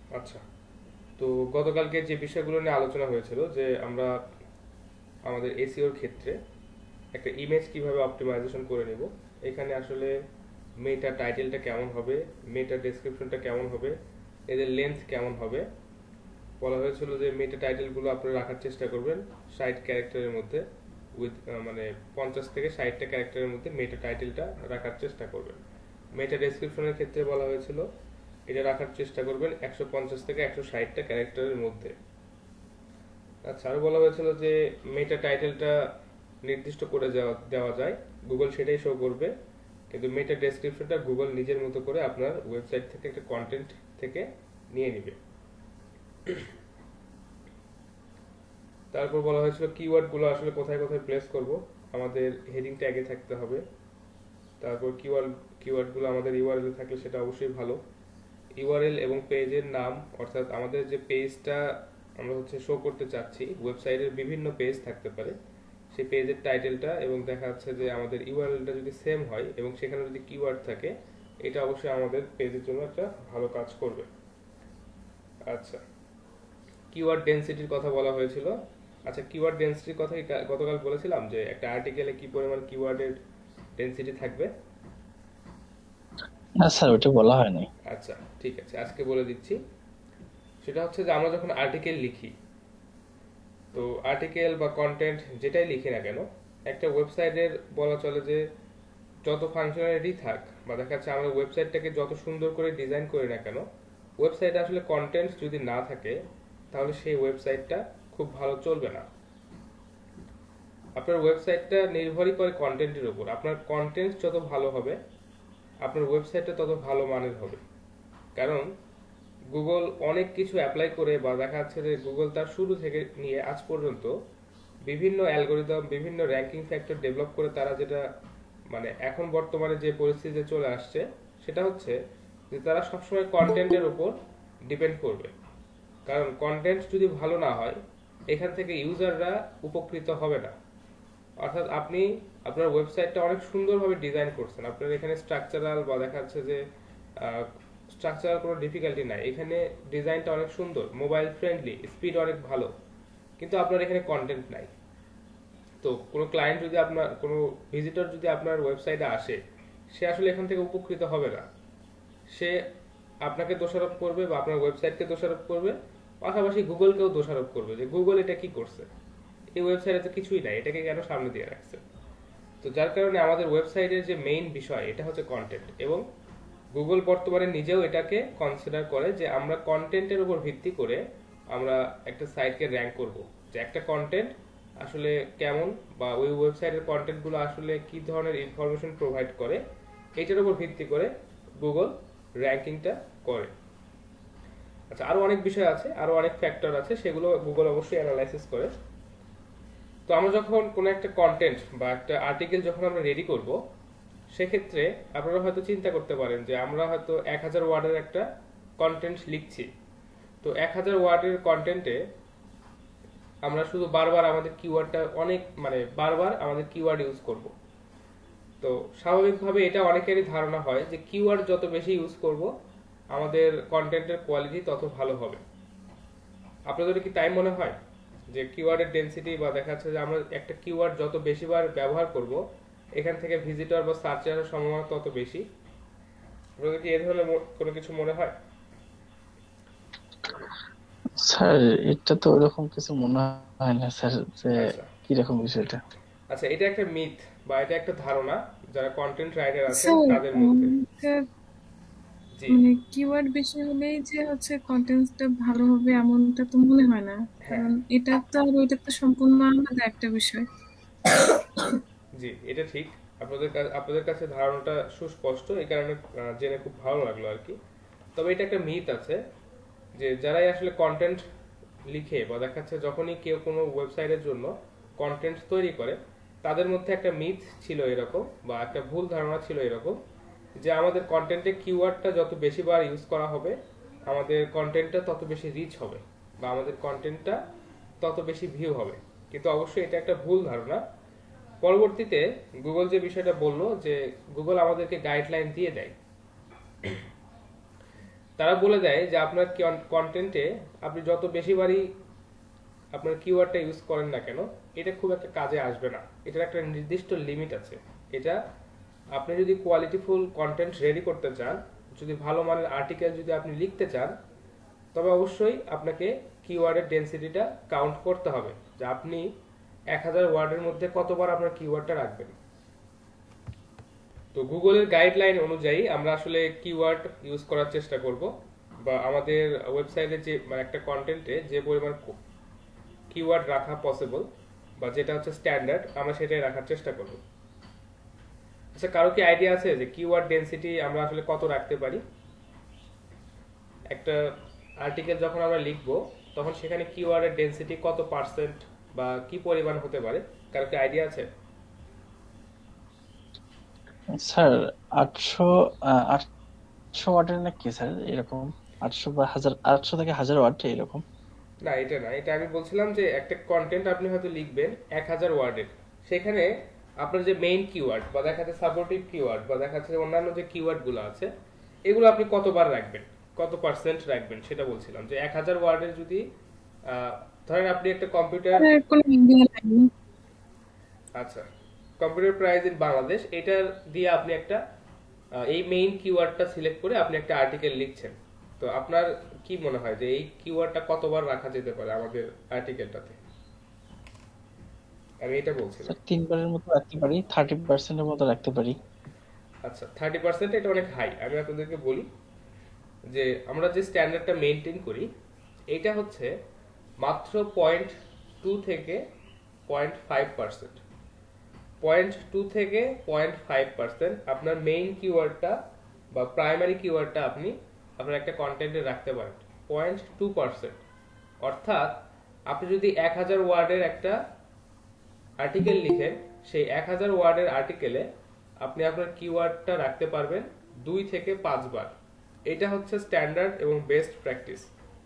আচ্ছা, তো গতকালকে যে বিষয়গুলো নিয়ে আলোচনা হয়েছিল যে আমরা আমাদের এসইওর ক্ষেত্রে একটা ইমেজ কিভাবে অপটিমাইজেশন করে নেব। এখানে আসলে মেটা টাইটেলটা কেমন হবে, মেটা ডেসক্রিপশনটা কেমন হবে, এদের লেন্থ কেমন হবে। বলা হয়েছিল যে মেটা টাইটেলগুলো আপনারা রাখার চেষ্টা করবেন 60 ক্যারেক্টারের মধ্যে, উইথ মানে 50 থেকে 60টা ক্যারেক্টারের মধ্যে মেটা টাইটেলটা রাখার চেষ্টা করবেন। মেটা ডেসক্রিপশনের ক্ষেত্রে বলা হয়েছিল এটা রাখার চেষ্টা করবেন 150 থেকে 160টা ক্যারেক্টারের মধ্যে। আচ্ছা, আরো বলা হয়েছিল যে মেটা টাইটেলটা নির্দিষ্ট করে দেওয়া যায়, গুগল সেটাই শো করবে, কিন্তু মেটা ডেসক্রিপশনটা গুগল নিজের মতো করে আপনার ওয়েবসাইট থেকে একটা কন্টেন্ট থেকে নিয়ে নিবে। তারপর বলা হয়েছিল কিওয়ার্ডগুলো আসলে কোথায় কোথায় প্লেস করব। আমাদের হেডিং ট্যাগে থাকতে হবে। তারপর কিওয়ার্ডগুলো আমাদের ইউআরএল থাকলে সেটা অবশ্যই ভালো। ইউআরএল এবং পেজের নাম, অর্থাৎ আমাদের যে পেজটা আমরা শো করতে চাচ্ছি, ওয়েবসাইটের বিভিন্ন পেজ থাকতে পারে, সেই পেজের টাইটেলটা এবং দেখা যাচ্ছে যে আমাদের ইউআরএলটা যদি সেম হয় এবং সেখানে যদি কিওয়ার্ড থাকে, এটা অবশ্যই আমাদের পেজের জন্য একটা ভালো কাজ করবে। আচ্ছা, কিওয়ার্ড ডেনসিটির কথা বলা হয়েছিল। আচ্ছা, কিওয়ার্ড ডেনসিটির কথা গতকাল বলেছিলাম যে একটা আর্টিকেলে কি পরিমাণ কিওয়ার্ডের ডেনসিটি থাকবে। না স্যার, ওটা বলা হয়নি। আচ্ছা, ঠিক আছে, আজকে বলে দিচ্ছি। সেটা হচ্ছে যে আমরা যখন আর্টিকেল লিখি, তো আর্টিকেল বা কন্টেন্ট যেটাই লিখি না কেন, একটা ওয়েবসাইটের বলা চলে যে যত ফাংশনালিটি থাক বা দেখা যাচ্ছে আমরা ওয়েবসাইটটাকে যত সুন্দর করে ডিজাইন করি না কেন, ওয়েবসাইটে আসলে কন্টেন্ট যদি না থাকে তাহলে সেই ওয়েবসাইটটা খুব ভালো চলবে না। আপনার ওয়েবসাইটটা নির্ভরই করে কন্টেন্টের উপর। আপনার কন্টেন্ট যত ভালো হবে আপনার ওয়েবসাইটটা তত ভালো মানের হবে। কারণ গুগল অনেক কিছু অ্যাপ্লাই করে বা দেখা যাচ্ছে যে গুগল তার শুরু থেকে নিয়ে আজ পর্যন্ত বিভিন্ন অ্যালগোরিদম, বিভিন্ন র্যাঙ্কিং ফ্যাক্টর ডেভেলপ করে তারা যেটা মানে এখন বর্তমানে যে পরিস্থিতিতে চলে আসছে, সেটা হচ্ছে যে তারা সবসময় কন্টেন্টের উপর ডিপেন্ড করবে। কারণ কন্টেন্ট যদি ভালো না হয়, এখান থেকে ইউজাররা উপকৃত হবে না। অর্থাৎ আপনি আপনার ওয়েবসাইটটা অনেক সুন্দরভাবে ডিজাইন করছেন, আপনার এখানে স্ট্রাকচারাল বা দেখা যাচ্ছে যে স্ট্রাকচারাল কোনো ডিফিকাল্টি নাই, এখানে ডিজাইনটা অনেক সুন্দর, মোবাইল ফ্রেন্ডলি, স্পিড অনেক ভালো, কিন্তু আপনার এখানে কন্টেন্ট নাই। তো কোনো ক্লায়েন্ট যদি আপনার কোনো ভিজিটর যদি আপনার ওয়েবসাইটে আসে, সে আসলে এখান থেকে উপকৃত হবে না। সে আপনাকে দোষারোপ করবে বা আপনার ওয়েবসাইটকে দোষারোপ করবে, পাশাপাশি গুগলকেও দোষারোপ করবে যে গুগল এটা কি করছে, এই ওয়েবসাইটে তো কিছুই নাই, এটাকে কেন সামনে দিয়ে রাখছে। তো যার কারণে আমাদের ওয়েবসাইটের যে মেইন বিষয় এটা হচ্ছে কন্টেন্ট, এবং গুগল বর্তমানে নিজেও এটাকে কনসিডার করে যে আমরা কন্টেন্টের উপর ভিত্তি করে আমরা একটা সাইটকে র্যাঙ্ক করব, যে একটা কন্টেন্ট আসলে কেমন বা ওই ওয়েবসাইটের কন্টেন্টগুলো আসলে কি ধরনের ইনফরমেশন প্রোভাইড করে, এটার উপর ভিত্তি করে গুগল র্যাঙ্কিংটা করে। আচ্ছা, আরো অনেক বিষয় আছে, আরো অনেক ফ্যাক্টর আছে, সেগুলো গুগল অবশ্যই অ্যানালাইসিস করে। তো আমরা যখন কোনো একটা কন্টেন্ট বা একটা আর্টিকেল যখন আমরা রেডি করব, সেক্ষেত্রে আপনারা হয়তো চিন্তা করতে পারেন যে আমরা হয়তো 1000 ওয়ার্ডের একটা কন্টেন্ট লিখছি। তো 1000 ওয়ার্ডের কন্টেন্টে আমরা শুধু বারবার আমাদের কিওয়ার্ডটা অনেক মানে বারবার আমাদের কিওয়ার্ড ইউজ করব। তো স্বাভাবিকভাবে এটা অনেকেরই ধারণা হয় যে কিওয়ার্ড যত বেশি ইউজ করব আমাদের কন্টেন্টের কোয়ালিটি তত ভালো হবে। আপনাদের কি তাই মনে হয় যে কিওয়ার্ডের ডেনসিটি বা দেখা যাচ্ছে যে আমরা একটা কিওয়ার্ড যত বেশিবার ব্যবহার করব, এখান থেকে ভিজিটর বা সার্চারের সম্ভাবনা তত বেশি? আপনাদের কি এ ধরনের কোনো কিছু মনে হয়? স্যার, এটা তো ওরকম কিছু মনে হয় না স্যার, যে আচ্ছা, কিরকম বিষয়টা। আচ্ছা, এটা একটা মিথ বা এটা একটা ধারণা যারা কন্টেন্ট রাইটার আছেন স্যার, তাদের মধ্যে। এটা জি, মানে কিওয়ার্ড বেশি হলেই যে হচ্ছে কন্টেন্টটা ভালো হবে এমনটা তো মনে হয় না। হ্যাঁ, কারণ এটা তো আর ওইটা তো সম্পূর্ণ আলাদা একটা বিষয়। জি, এটা ঠিক। আপনাদের কাছে ধারণাটা সুস্পষ্ট, এই কারণে জেনে খুব ভালো লাগলো আর কি। তবে এটা একটা মিথ আছে যে যারাই আসলে কন্টেন্ট লিখে বা দেখাচ্ছে যখনই কেউ কোনো ওয়েবসাইটের জন্য কন্টেন্ট তৈরি করে, তাদের মধ্যে একটা মিথ ছিল এরকম বা একটা ভুল ধারণা ছিল এরকম যে আমাদের কন্টেন্টে কিওয়ার্ডটা যত বেশি বার ইউজ করা হবে আমাদের কন্টেন্টটা তত বেশি রিচ হবে বা আমাদের কন্টেন্টটা তত বেশি ভিউ হবে। কিন্তু অবশ্যই এটা একটা ভুল ধারণা। পরবর্তীতে গুগল যে বিষয়টা বললো যে গুগল আমাদেরকে গাইডলাইন দিয়ে দেয় তারা বলে দেয় যে আপনার কন্টেন্টে আপনি যত বেশিবারই আপনার কিওয়ার্ডটা ইউজ করেন না কেন, এটা খুব একটা কাজে আসবে না। এটার একটা নির্দিষ্ট লিমিট আছে। এটা আপনি যদি কোয়ালিটিফুল কন্টেন্ট রেডি করতে চান, যদি ভালো মানের আর্টিকেল যদি আপনি লিখতে চান, তবে অবশ্যই আপনাকে কিওয়ার্ডের ডেনসিটিটা কাউন্ট করতে হবে, যে আপনি 1000 ওয়ার্ডের মধ্যে কতবার আপনার কিওয়ার্ডটা রাখবেন। তো গুগলের গাইডলাইন অনুযায়ী আমরা আসলে কিওয়ার্ড ইউজ করার চেষ্টা করব, বা আমাদের ওয়েবসাইটে যে একটা কন্টেন্টে যে পরিমাণ কিওয়ার্ড রাখা পসিবল বা যেটা হচ্ছে স্ট্যান্ডার্ড, আমরা সেটাই রাখার চেষ্টা করব। আচ্ছা, কারো কি আইডিয়া আছে যে কিওয়ার্ড ডেনসিটি আমরা আসলে কত রাখতে পারি? একটা আর্টিকেল যখন আমরা লিখবো তখন সেখানে কিওয়ার্ডের ডেনসিটি কত পার্সেন্ট বা কি পরিমাণ হতে পারে? কারো কি আইডিয়া আছে? স্যার 800 800 ওয়াটের নাকি স্যার এরকম? 800 বা 1000, 800 থেকে 1000 ওয়াট এরকম? না, এটা না, এটা আমি বলছিলাম যে একটা কন্টেন্ট আপনি হয়তো লিখবেন 1000 ওয়ার্ডের, সেখানে আপনার যে মেইন কিওয়ার্ড বা দেখা যাচ্ছে সাপোর্টিভ কিওয়ার্ড বা দেখা যাচ্ছে অন্যান্য যে কিওয়ার্ড গুলো আছে, এগুলো আপনি কতবার রাখবেন, কত পার্সেন্ট রাখবেন, সেটা বলছিলাম। যে 1000 ওয়ার্ডের যদি ধরেন আপনি একটা কম্পিউটার, স্যার কোনো আইডিয়া নাই। আচ্ছা, কম্পিউটার প্রাইস ইন বাংলাদেশ, এটার দিয়ে আপনি একটা এই মেইন কিওয়ার্ডটা সিলেক্ট করে আপনি একটা আর্টিকেল লিখছেন। তো আপনার কি মনে হয় যে এই কিওয়ার্ডটা কতবার রাখা যেতে পারে আমাদের আর্টিকেলটাতে? আমি এটা বলছিলাম। স্যার 3বারের মতো রাখতে পারি, 30% মতো রাখতে পারি। আচ্ছা, 30% এটা অনেক হাই। আমি আপনাদেরকে বলি যে আমরা যে স্ট্যান্ডার্ডটা মেনটেন করি, এটা হচ্ছে মাত্র 0.2 থেকে 0.5%। 0.2 থেকে 0.5% আপনার মেইন কিওয়ার্ডটা বা প্রাইমারি কিওয়ার্ডটা আপনি আপনার একটা কন্টেন্টে রাখতে পারেন। 0.2%, অর্থাৎ আপনি যদি 1000 ওয়ার্ডের একটা আর্টিকেল লিখেন, সেই 1000 ওয়ার্ডের আর্টিকেলে আপনি আপনার কিওয়ার্ডটা রাখতে পারবেন 2 থেকে 5 বার। এটা হচ্ছে স্ট্যান্ডার্ড এবং বেস্ট প্র্যাকটিস।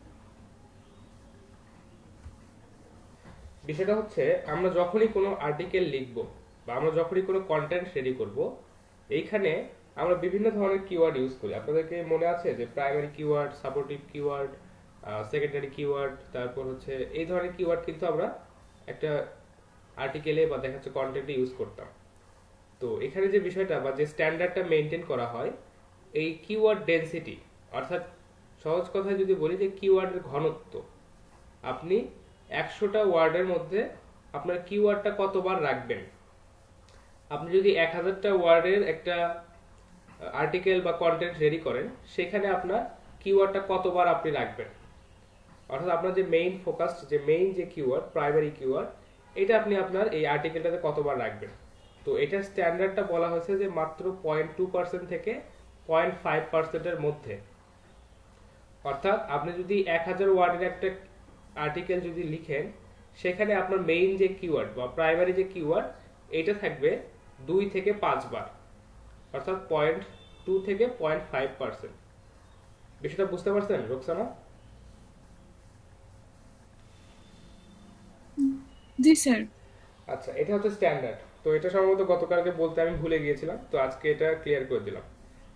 বিষয়টা হচ্ছে আমরা যখনই কোনো আর্টিকেল লিখব বা আমরা যখনই কোনো কন্টেন্ট রেডি করব, এইখানে আমরা বিভিন্ন ধরনের কিওয়ার্ড ইউজ করি। আপনাদেরকে মনে আছে যে primary keyword, supportive keyword, secondary keyword, তারপর হচ্ছে এই ধরনের কিওয়ার্ড কিন্তু আমরা একটা আর্টিকেলে বা দেখা যাচ্ছে কন্টেন্টে ইউজ করতাম। তো এখানে যে বিষয়টা বা যে স্ট্যান্ডার্ডটা মেনটেন করা হয়, এই কিওয়ার্ড ডেনসিটি, অর্থাৎ সহজ কথায় যদি বলি যে কিওয়ার্ডের ঘনত্ব, আপনি 100টা ওয়ার্ডের মধ্যে আপনার কিওয়ার্ডটা কতবার রাখবেন। আপনি যদি 1000টা ওয়ার্ডের একটা আর্টিকেল বা কন্টেন্ট রেডি করেন, সেখানে আপনার কিওয়ার্ডটা কতবার আপনি রাখবেন, অর্থাৎ আপনার যে মেইন ফোকাস, যে মেইন যে কিওয়ার্ড, প্রাইমারি কিওয়ার্ড, এটা আপনি আপনার এই আর্টিকেলটাতে কতবার রাখবেন। তো এটার স্ট্যান্ডার্ডটা বলা হয়েছে যে মাত্র 0.2% থেকে 0.5%-এর মধ্যে। অর্থাৎ আপনি যদি 1000 ওয়ার্ডের একটা আর্টিকেল যদি লিখেন, সেখানে আপনার মেইন যে কিওয়ার্ড বা প্রাইমারি যে কিওয়ার্ড, এটা থাকবে 2 থেকে 5 বার, অর্থাৎ 0.2 থেকে 0.5%। বিষয়টা বুঝতে পারছেন রোকসানা? জি স্যার। আচ্ছা, এটা হচ্ছে স্ট্যান্ডার্ড। তো এটা সম্ভবত গতকালকে বলতে আমি ভুলে গিয়েছিলাম, তো আজকে এটা ক্লিয়ার করে দিলাম।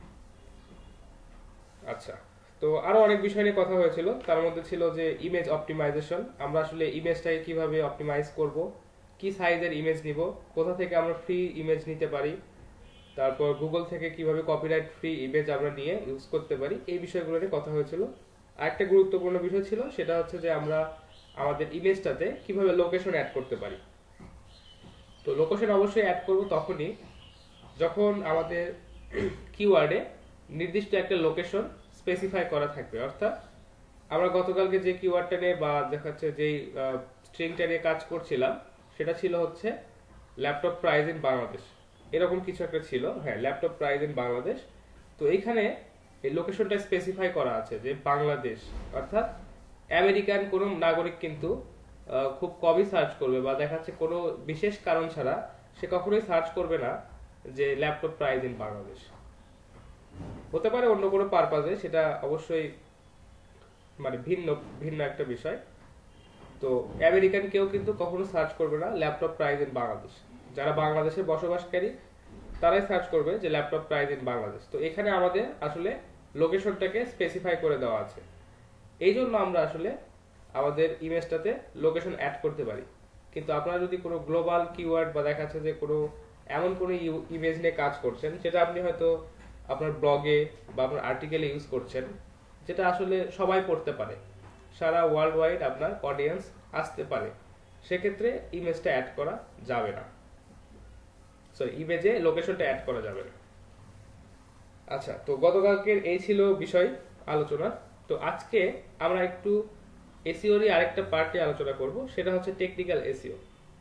আচ্ছা, তো আরো অনেক বিষয় নিয়ে কথা হয়েছিল। তার মধ্যে ছিল যে ইমেজ অপটিমাইজেশন। আমরা আসলে ইমেজটাকে কিভাবে অপটিমাইজ করব, কি সাইজের ইমেজ নিব, কোথা থেকে আমরা ফ্রি ইমেজ নিতে পারি, তারপর গুগল থেকে কিভাবে কপিরাইট ফ্রি ইমেজ আমরা নিয়ে ইউজ করতে পারি, এই বিষয়গুলো নিয়ে কথা হয়েছিল। আরেকটা গুরুত্বপূর্ণ বিষয় ছিল, সেটা হচ্ছে যে আমরা আমাদের ইমেজটাতে কিভাবে লোকেশন অ্যাড করতে পারি। তো লোকেশন অবশ্যই অ্যাড করব তখনই যখন আমাদের কিওয়ার্ডে নির্দিষ্ট একটা লোকেশন স্পেসিফাই করা থাকবে। অর্থাৎ আমরা গতকালকে যে কিওয়ার্ডটা নিয়ে বা দেখাচ্ছে যেই স্ট্রিংটা নিয়ে কাজ করছিলাম, সেটা ছিল হচ্ছে ল্যাপটপ প্রাইস ইন বাংলাদেশ, এরকম কিছু একটা ছিল। হ্যাঁ, ল্যাপটপ প্রাইস ইন বাংলাদেশ। তো এইখানে এই লোকেশনটা স্পেসিফাই করা আছে যে বাংলাদেশ, অর্থাৎ আমেরিকান কোনো নাগরিক কিন্তু খুব কমই সার্চ করবে বা দেখাচ্ছে কোনো বিশেষ কারণ ছাড়া সে কখনোই সার্চ করবে না যে ল্যাপটপ প্রাইস ইন বাংলাদেশ। হতে পারে অন্য কোনো পারপাজে, সেটা অবশ্যই মানে ভিন্ন ভিন্ন একটা বিষয়। তো আমেরিকান কেউ কিন্তু কখনো সার্চ করবে না ল্যাপটপ প্রাইস ইন বাংলাদেশ। যারা বাংলাদেশে বসবাসকারী তারাই সার্চ করবে যে ল্যাপটপ প্রাইস ইন বাংলাদেশ। তো এখানে আমাদের আসলে লোকেশনটাকে স্পেসিফাই করে দেওয়া আছে। এই জন্য আমরা আসলে আমাদের ইমেজটাতে লোকেশন অ্যাড করতে পারি। কিন্তু আপনারা যদি কোনো গ্লোবাল কিওয়ার্ড বা দেখা যাচ্ছে যে কোনো এমন কোনো ইমেজ নিয়ে কাজ করছেন যেটা আপনি হয়তো আপনার ব্লগে বা আপনার আর্টিকেলে ইউজ করছেন, যেটা আসলে সবাই পড়তে পারে, সারা ওয়ার্ল্ড ওয়াইড আপনার অডিয়েন্স আসতে পারে, সেক্ষেত্রে ইমেজটা অ্যাড করা যাবে না, সরি ইমেজে লোকেশনটা অ্যাড করা যাবে না। আচ্ছা, তো গতকালকের এই ছিল বিষয় আলোচনা। তো আজকে আমরা একটু এসইওরই আরেকটা পার্টে আলোচনা করব, সেটা হচ্ছে টেকনিক্যাল এসইও।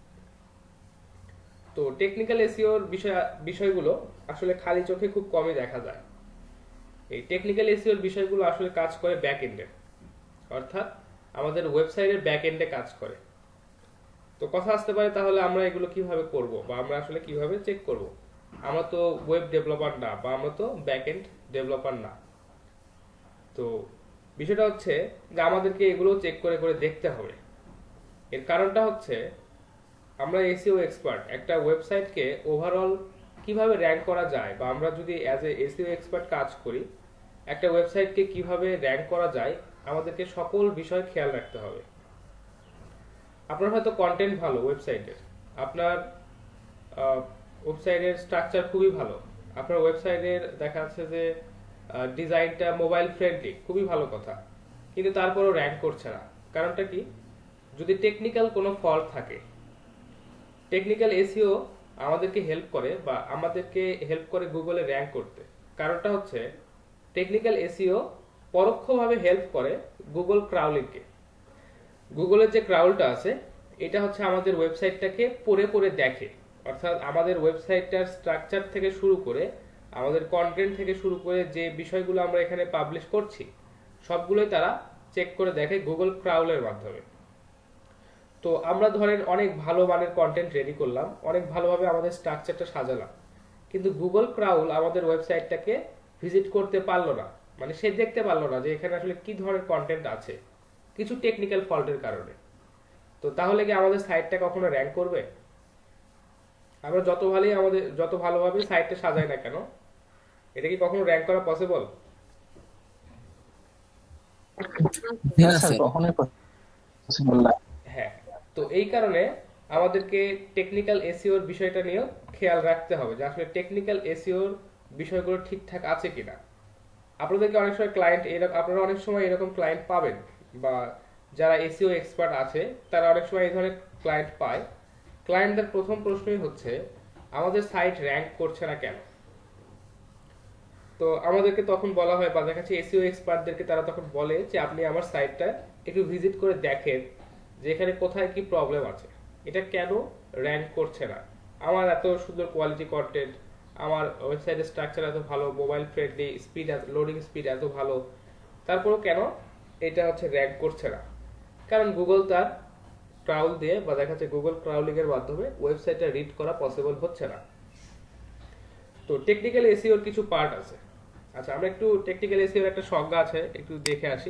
তো টেকনিক্যাল এসইওর বিষয়গুলো আসলে খালি চোখে খুব কমই দেখা যায়। এই টেকনিক্যাল এসইওর বিষয়গুলো আসলে কাজ করে ব্যাক এন্ডে, অর্থাৎ আমাদের ওয়েবসাইটের ব্যাক এন্ডে কাজ করে। তো কথা আসতে পারে তাহলে আমরা এগুলো কিভাবে করব বা আমরা আসলে কিভাবে চেক করব? আমরা তো ওয়েব ডেভেলপার না বা আমরা তো ব্যাক এন্ড ডেভেলপার না। তো বিষয়টা হচ্ছে যে আমাদেরকে এগুলো চেক করে করে দেখতে হবে। এর কারণটা হচ্ছে আমরা এসইও এক্সপার্ট, একটা ওয়েবসাইটকে ওভারঅল কিভাবে র্যাঙ্ক করা যায়, বা আমরা যদি অ্যাজ এ এসইও এক্সপার্ট কাজ করি, একটা ওয়েবসাইটকে কিভাবে র্যাঙ্ক করা যায় আমাদেরকে সকল বিষয় খেয়াল রাখতে হবে। আপনার হয়তো কন্টেন্ট ভালো ওয়েবসাইটের, আপনার ওয়েবসাইটের স্ট্রাকচার খুবই ভালো, আপনার ওয়েবসাইটের দেখা যাচ্ছে যে ডিজাইনটা মোবাইল ফ্রেন্ডলি, খুবই ভালো কথা, কিন্তু তারপরেও র্যাঙ্ক করছে না। কারণটা কি? যদি টেকনিক্যাল কোনো ফল্ট থাকে। টেকনিক্যাল এসইও আমাদেরকে হেল্প করে বা আমাদেরকে হেল্প করে গুগলে র্যাঙ্ক করতে। কারণটা হচ্ছে টেকনিক্যাল এসইও পরোক্ষভাবে হেল্প করে গুগল ক্রাউলিংকে। গুগলের যে ক্রাউলটা আছে এটা হচ্ছে আমাদের ওয়েবসাইটটাকে পড়ে পড়ে দেখে, অর্থাৎ আমাদের ওয়েবসাইটটার স্ট্রাকচার থেকে শুরু করে আমাদের কন্টেন্ট থেকে শুরু করে যে বিষয়গুলো আমরা এখানে পাবলিশ করছি সবগুলোই তারা চেক করে দেখে গুগল ক্রাউলের মাধ্যমে। তো আমরা ধরেন অনেক ভালো মানের কন্টেন্ট রেডি করলাম, অনেক ভালোভাবে আমাদের স্ট্রাকচারটা সাজালাম, কিন্তু গুগল ক্রাউল আমাদের ওয়েবসাইটটাকে ভিজিট করতে পারলো না, মানে সে দেখতে পারলো না যে এখানে আসলে কি ধরনের কন্টেন্ট আছে, কিছু টেকনিক্যাল ফল্টের কারণে। তো তাহলে কি আমাদের সাইটটা কখনো র্যাঙ্ক করবে? আমরা যত ভালোভাবে সাইটটা সাজাই না কেন, এটা কি কখনো র্যাঙ্ক করা পসিবল? স্যার কখনোই পসিবল না। হ্যাঁ, তো এই কারণে আমাদেরকে টেকনিক্যাল এসইওর বিষয়টা নিয়েও খেয়াল রাখতে হবে যে আসলে টেকনিক্যাল এসইওর বিষয়গুলো ঠিকঠাক আছে কিনা। আপনাদেরকে অনেক সময় আপনারা অনেক সময় এরকম ক্লায়েন্ট পাবেন, বা যারা এসইও এক্সপার্ট আছে তারা অনেক সময় এই ধরনের ক্লায়েন্ট পায়। ক্লায়েন্টদের প্রথম প্রশ্নই হচ্ছে আমাদের সাইট র্যাঙ্ক করছে না কেন। তো আমাদেরকে তখন বলা হয়, বা দেখা যাচ্ছে এসইও এক্সপার্টদেরকে তারা তখন বলে যে আপনি আমার সাইটটা একটু ভিজিট করে দেখেন যে এখানে কোথায় কি প্রবলেম আছে, এটা কেন র্যাঙ্ক করছে না। আমার এত সুন্দর কোয়ালিটি কন্টেন্ট, আমার ওয়েবসাইটের স্ট্রাকচার এত ভালো, মোবাইল ফ্রেন্ডলি, লোডিং স্পিড এত ভালো, তারপরেও কেন এটা হচ্ছে র্যাঙ্ক করছে না? কারণ গুগল তার ক্রাউল দিয়ে বা দেখা যাচ্ছে গুগল ক্রাউলিং এর মাধ্যমে ওয়েবসাইটটা রিড করা পসিবল হচ্ছে না। তো টেকনিক্যাল এসইওর কিছু পার্ট আছে। আচ্ছা, আমরা একটু টেকনিক্যাল এসইওর একটা সংজ্ঞা আছে একটু দেখে আসি।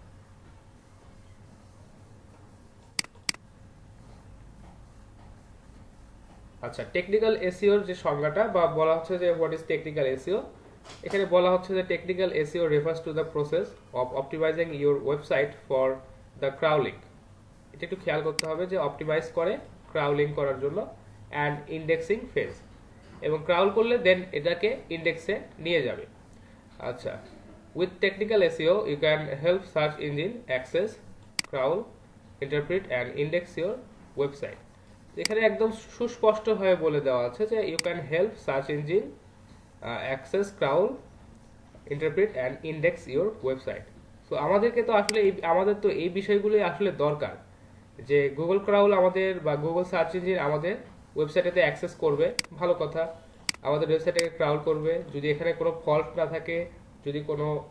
আচ্ছা, টেকনিক্যাল এসইওর যে সংজ্ঞাটা বা বলা হচ্ছে যে হোয়াট ইজ টেকনিক্যাল এসইও, এখানে বলা হচ্ছে যে technical SEO refers to the process of optimizing your website for the crawling. এটা একটু খেয়াল করতে হবে যে অপটিমাইজ করে ক্রাউলিং করার জন্য অ্যান্ড ইন্ডেক্সিং ফেজ, এবং ক্রাউল করলে দেন এটাকে ইন্ডেক্সে নিয়ে যাবে। আচ্ছা, with technical SEO you can help search engine access, crawl, interpret and index your website. এখানে একদম সুস্পষ্ট হয়ে বলে দেওয়া আছে যে you can help search engine access, crawl, interpret and index your website. তো আমাদেরকে তো আসলে আমাদের তো এই বিষয়গুলোই আসলে দরকার, যে গুগল ক্রাউল আমাদের বা গুগল সার্চ ইঞ্জিন আমাদের ওয়েবসাইটেতে অ্যাক্সেস করবে, ভালো কথা, আমাদের ওয়েবসাইটটাকে ক্রাউল করবে, যদি এখানে কোনো ফল্ট না থাকে, যদি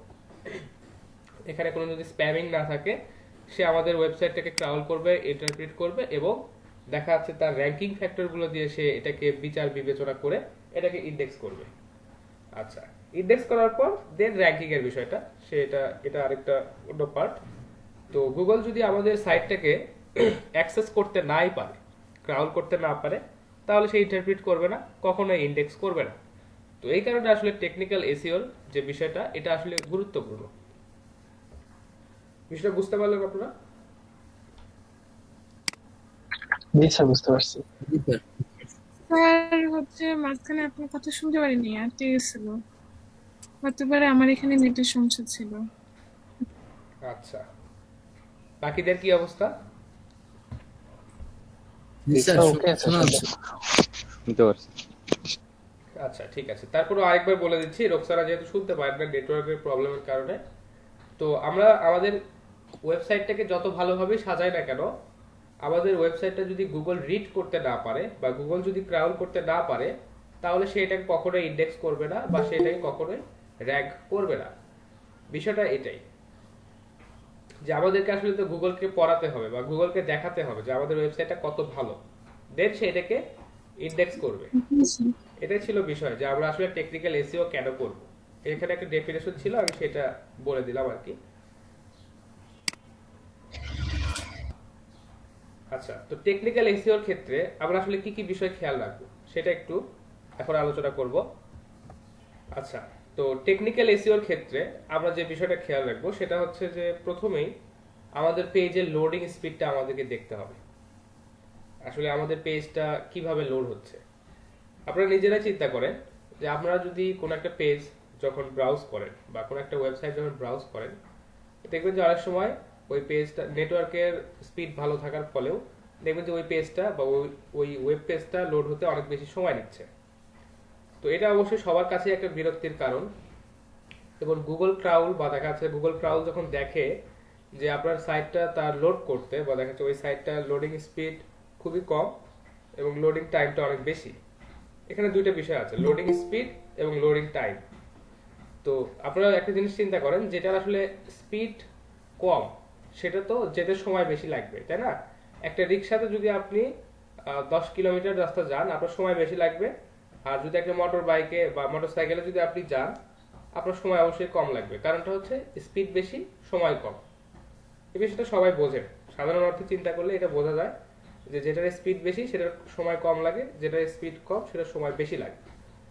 এখানে কোনো যদি স্প্যামিং না থাকে, সে আমাদের ওয়েবসাইটটাকে ক্রাউল করবে, ইন্টারপ্রিট করবে, এবং দেখা যাচ্ছে তার র্যাঙ্কিং ফ্যাক্টরগুলো দিয়ে সে এটাকে বিচার বিবেচনা করে এটাকে ইন্ডেক্স করবে। আচ্ছা, ইন্ডেক্স করার পর দেন র্যাঙ্কিং এর বিষয়টা, এটা আরেকটা অন্য পার্ট। তো গুগল যদি আমাদের সাইটটাকে অ্যাক্সেস করতে নাই পারে, ক্রাউল করতে না পারে, তাহলে সে ইন্টারপ্রিট করবে না, কখনোই ইন্ডেক্স করবে না। তো এই কারণে আসলে টেকনিক্যাল এসইওর যে বিষয়টা এটা আসলে গুরুত্বপূর্ণ। বিষয়টা বুঝতে পারলেন আপনারা? জি স্যার, বুঝতে পারছি। জি স্যার। স্যার হচ্ছে মাঝখানে আপনার কথা শুনতে পারিনি, আটকে গেছিল। হতে পারে আমার এখানে নেটের সমস্যা ছিল। আচ্ছা, বাকিদের কি অবস্থা? জি স্যার, ওকে শোনা স্যার, যাচ্ছে। শুনতে পারছি। আচ্ছা ঠিক আছে, তারপরে আরেকবার বলে দিচ্ছি, রোকসানা যেহেতু শুনতে পারেন না নেটওয়ার্কের প্রবলেমের কারণে। তো আমরা আমাদের ওয়েবসাইটটাকে যত ভালোভাবে সাজাই না কেন, আমাদের ওয়েবসাইটটা যদি গুগল রিড করতে না পারে বা গুগল যদি ক্রাউল করতে না পারে, তাহলে সে এটাকে কখনোই ইন্ডেক্স করবে না বা সেটাকে কখনোই র্যাঙ্ক করবে না। বিষয়টা এটাই যে আমাদেরকে আসলে তো গুগলকে পড়াতে হবে বা গুগলকে দেখাতে হবে যে আমাদের ওয়েবসাইটটা কত ভালো, দেন সে এটাকে ইন্ডেক্স করবে। এটাই ছিল বিষয় যে আমরা আসলে টেকনিক্যাল এসইও কেন করব। এখানে একটা ডেফিনেশন ছিল, আমি সেটা বলে দিলাম আর কি। আচ্ছা, তো টেকনিক্যাল এসইওর ক্ষেত্রে আমরা আসলে কি কি বিষয় খেয়াল রাখবো সেটা একটু এখন আলোচনা করব। আচ্ছা, তো টেকনিক্যাল এসইওর ক্ষেত্রে আমরা যে বিষয়টা খেয়াল রাখবো সেটা হচ্ছে যে প্রথমেই আমাদের পেজের লোডিং স্পিডটা আমাদেরকে দেখতে হবে। আসলে আমাদের পেজটা কিভাবে লোড হচ্ছে। আপনারা নিজেরাই চিন্তা করেন যে আপনারা যদি কোনো একটা পেজ যখন ব্রাউজ করেন বা কোনো একটা ওয়েবসাইট যখন ব্রাউজ করেন, দেখবেন যে অনেক সময় ওই পেজটা নেটওয়ার্কের স্পিড ভালো থাকার ফলেও দেখবেন যে ওই পেজটা বা ওই ওয়েব পেজটা লোড হতে অনেক বেশি সময় নিচ্ছে। তো এটা অবশ্যই সবার কাছে একটা বিরক্তির কারণ। এবং গুগল ক্রাউল বা দেখা যাচ্ছে গুগল ক্রাউল যখন দেখে যে আপনার সাইটটা তার লোড করতে বা দেখা যাচ্ছে ওই সাইটটার লোডিং স্পিড খুবই কম এবং লোডিং টাইমটা অনেক বেশি, এখানে দুইটা বিষয় আছে, লোডিং স্পিড এবং লোডিং টাইম। তো আপনারা একটা জিনিস চিন্তা করেন, যেটা আসলে স্পিড কম সেটা তো যেতে সময় বেশি লাগবে, তাই না? একটা রিক্সাতে যদি আপনি 10 কিলোমিটার রাস্তা যান আপনার সময় বেশি লাগবে, আর যদি একটা মোটর বাইকে বা মোটর সাইকেলে যদি আপনি যান আপনার সময় অবশ্যই কম লাগবে। কারণটা হচ্ছে স্পিড বেশি সময় কম। এই বিষয়টা সবাই বোঝেন, সাধারণ অর্থে চিন্তা করলে এটা বোঝা যায় যে যেটার স্পিড বেশি সেটার সময় কম লাগে, যেটার স্পিড কম সেটার সময় বেশি লাগে।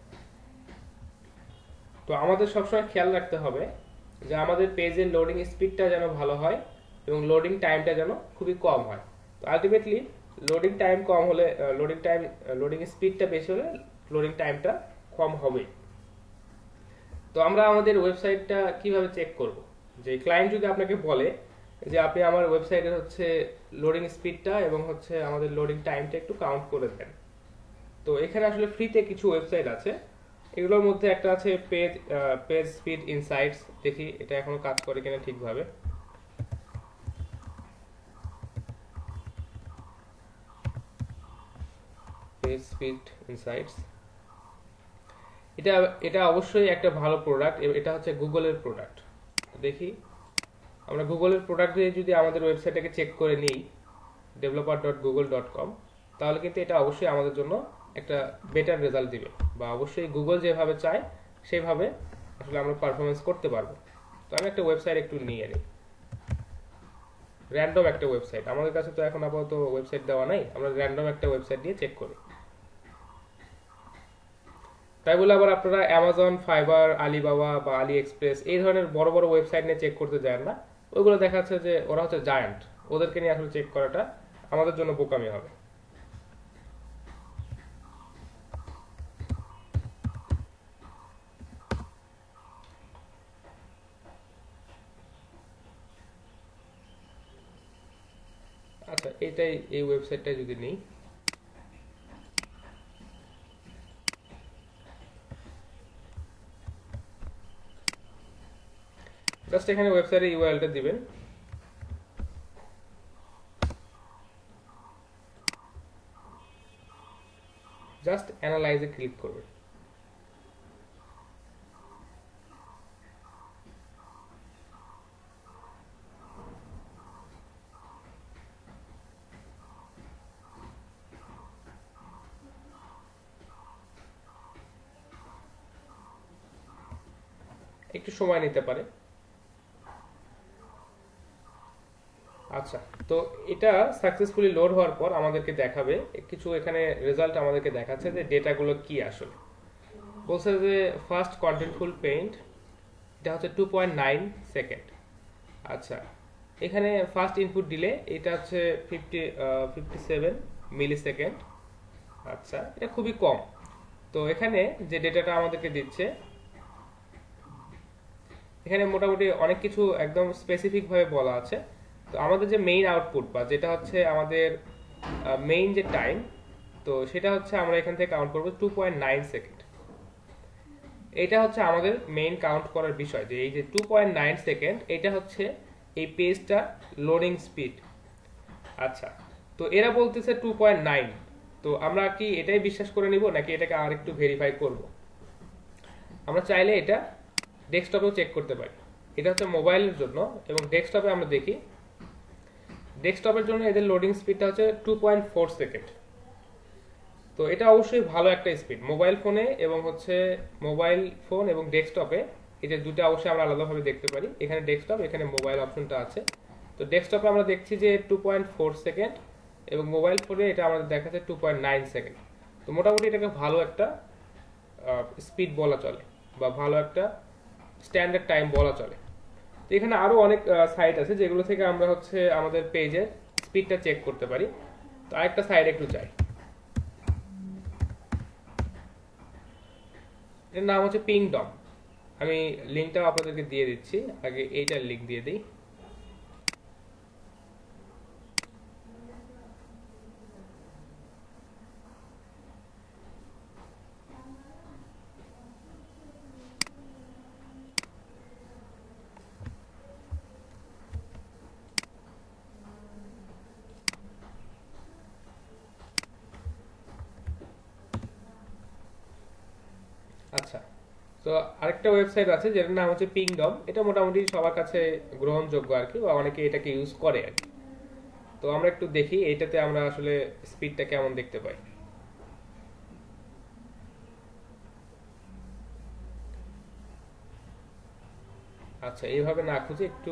তো আমাদের সবসময় খেয়াল রাখতে হবে যে আমাদের পেজের লোডিং স্পিডটা যেন ভালো হয় এবং লোডিং টাইমটা যেন খুবই কম হয়। তো আলটিমেটলি লোডিং টাইম কম হলে লোডিং স্পিডটা বেশি হলে লোডিং টাইমটা কম হবে। তো আমরা আমাদের ওয়েবসাইটটা কিভাবে চেক করব? যে ক্লায়েন্ট যদি আপনাকে বলে যে আপনি আমার ওয়েবসাইটের হচ্ছে লোডিং স্পিডটা এবং হচ্ছে আমাদের লোডিং টাইমটা একটু কাউন্ট করে দেন। তো এখানে আসলে ফ্রিতে কিছু ওয়েবসাইট আছে, এগুলোর মধ্যে একটা আছে পেজ স্পিড ইনসাইটস। দেখি এটা এখনো কাজ করে কিনা ঠিকভাবে। পেজ স্পিড ইনসাইটস, এটা এটা অবশ্যই একটা ভালো প্রোডাক্ট, এটা হচ্ছে গুগলের প্রোডাক্ট। দেখি আমরা গুগলের প্রোডাক্ট দিয়ে যদি আমাদের ওয়েবসাইটটাকে চেক করে নিই developer.google.com, তাহলে কিন্তু এটা অবশ্যই আমাদের জন্য একটা বেটার রেজাল্ট দিবে বা অবশ্যই গুগল যেভাবে চায় সেভাবে আসলে আমরা পারফরমেন্স করতে পারবো। তো আমি একটা ওয়েবসাইট একটু নিয়ে নিই, র্যান্ডম একটা ওয়েবসাইট, আমাদের কাছে তো এখন আপাতত ওয়েবসাইট দেওয়া নাই, আমরা র্যান্ডম একটা ওয়েবসাইট নিয়ে চেক করি। তাই বলে আবার আপনারা অ্যামাজন, ফাইবার, আলিবাবা বা আলি এক্সপ্রেস এই ধরনের বড় বড় ওয়েবসাইট নিয়ে চেক করতে যান না। ওইগুলো দেখা যাচ্ছে যে ওরা হচ্ছে জায়ান্ট, ওদেরকে নিয়ে আসলে চেক করাটা আমাদের জন্য বোকামি হবে। আচ্ছা, এটাই এই ওয়েবসাইটটা যদি নেই, জাস্ট এখানে ওয়েবসাইটের ইউআরএলটা দিবেন। জাস্ট অ্যানালাইজে ক্লিক করবেন। একটু সময় নিতে পারে। আচ্ছা, তো এটা সাকসেসফুলি লোড হওয়ার পর আমাদেরকে দেখাবে কিছু, এখানে রেজাল্ট আমাদেরকে দেখাচ্ছে যে ডেটাগুলো কি আসলে। বলছে যে ফার্স্ট কন্টেন্টফুল পেইন্ট এটা হচ্ছে 2.9 সেকেন্ড। আচ্ছা, এখানে ফার্স্ট ইনপুট দিলে এটা হচ্ছে 57 মিলি সেকেন্ড। আচ্ছা, এটা খুবই কম। তো এখানে যে ডেটাটা আমাদেরকে দিচ্ছে, এখানে মোটামুটি অনেক কিছু একদম স্পেসিফিক ভাবে বলা আছে। তো আমাদের যে মেইন আউটপুট বা যেটা হচ্ছে আমাদের মেইন যে টাইম, তো সেটা হচ্ছে আমরা এখান থেকে কাউন্ট করব 2.9 সেকেন্ড। এটা হচ্ছে আমাদের মেইন কাউন্ট করার বিষয়, যে এই যে 2.9 সেকেন্ড এটা হচ্ছে এই পেজটা লোডিং স্পিড। আচ্ছা, তো এরা বলতেছে 2.9, তো আমরা কি এটাই বিশ্বাস করে নিব নাকি এটাকে আর একটু ভেরিফাই করব? আমরা চাইলে এটা ডেস্কটপেও চেক করতে পারি। এটা হচ্ছে মোবাইলের জন্য, এবং ডেস্কটপে আমরা দেখি, ডেস্কটপের জন্য এদের লোডিং স্পিডটা হচ্ছে 2.4 সেকেন্ড। তো এটা অবশ্যই ভালো একটা স্পিড মোবাইল ফোনে, এবং হচ্ছে মোবাইল ফোন এবং ডেস্কটপে এই যে দুটো অবশ্যই আমরা আলাদাভাবে দেখতে পারি। এখানে ডেস্কটপ, এখানে মোবাইল অপশনটা আছে। তো ডেস্কটপে আমরা দেখছি যে 2.4 সেকেন্ড, এবং মোবাইল ফোনে এটা আমাদের দেখাচ্ছে 2.9 সেকেন্ড। তো মোটামুটি এটাকে ভালো একটা স্পিড বলা চলে, বা ভালো একটা স্ট্যান্ডার্ড টাইম বলা চলে। তো এখানে আরো অনেক সাইট আছে যেগুলো থেকে আমরা হচ্ছে আমাদের পেজের স্পিডটা চেক করতে পারি। তো আরেকটা সাইট একটু চাই, এর নাম হচ্ছে পিংডম। আমি লিঙ্কটাও আপনাদেরকে দিয়ে দিচ্ছি, আগে এইটার লিঙ্ক দিয়ে দিই। আচ্ছা, তো আরেকটা ওয়েবসাইট আছে যেটার নাম হচ্ছে পিংডম। এটা মোটামুটি সবার কাছে গ্রহণযোগ্য আর কি, বা অনেকে এটাকে ইউজ করে আর কি। তো আমরা একটু দেখি এইটাতে আমরা আসলে স্পিডটা কেমন দেখতে পাই। আচ্ছা, এইভাবে না খুঁজে একটু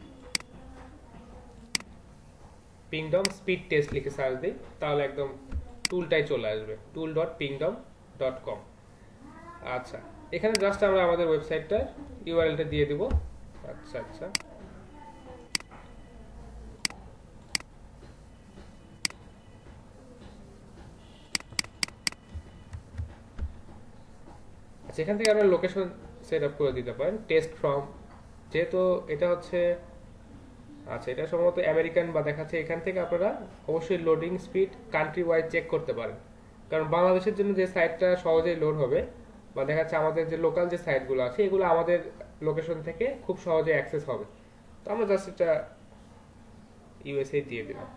পিংডম স্পিড টেস্ট লিখে সার্চ দিই, তাহলে একদম টুলটাই চলে আসবে, tool.pingdom.com। আচ্ছা, এখানে জাস্ট আমরা আমাদের ওয়েবসাইটটার ইউআরএলটা দিয়ে দিব। আচ্ছা আচ্ছা, এখান থেকে আপনারা লোকেশন সেট আপ করে দিতে পারেন, টেস্ট ফ্রম, যেহেতু এটা হচ্ছে, আচ্ছা এটা সম্ভবত আমেরিকান বা দেখাচ্ছে। এখান থেকে আপনারা অবশ্যই loading speed country wise check করতে পারেন, কারণ বাংলাদেশের জন্য যে সাইটটা সহজেই লোড হবে, বা দেখাচ্ছে আমাদের যে লোকাল যে সাইটগুলো আছে এগুলো আমাদের লোকেশন থেকে খুব সহজে অ্যাক্সেস হবে। তো আমরা জাস্ট এটা ইউএসএ দিয়ে দিলাম।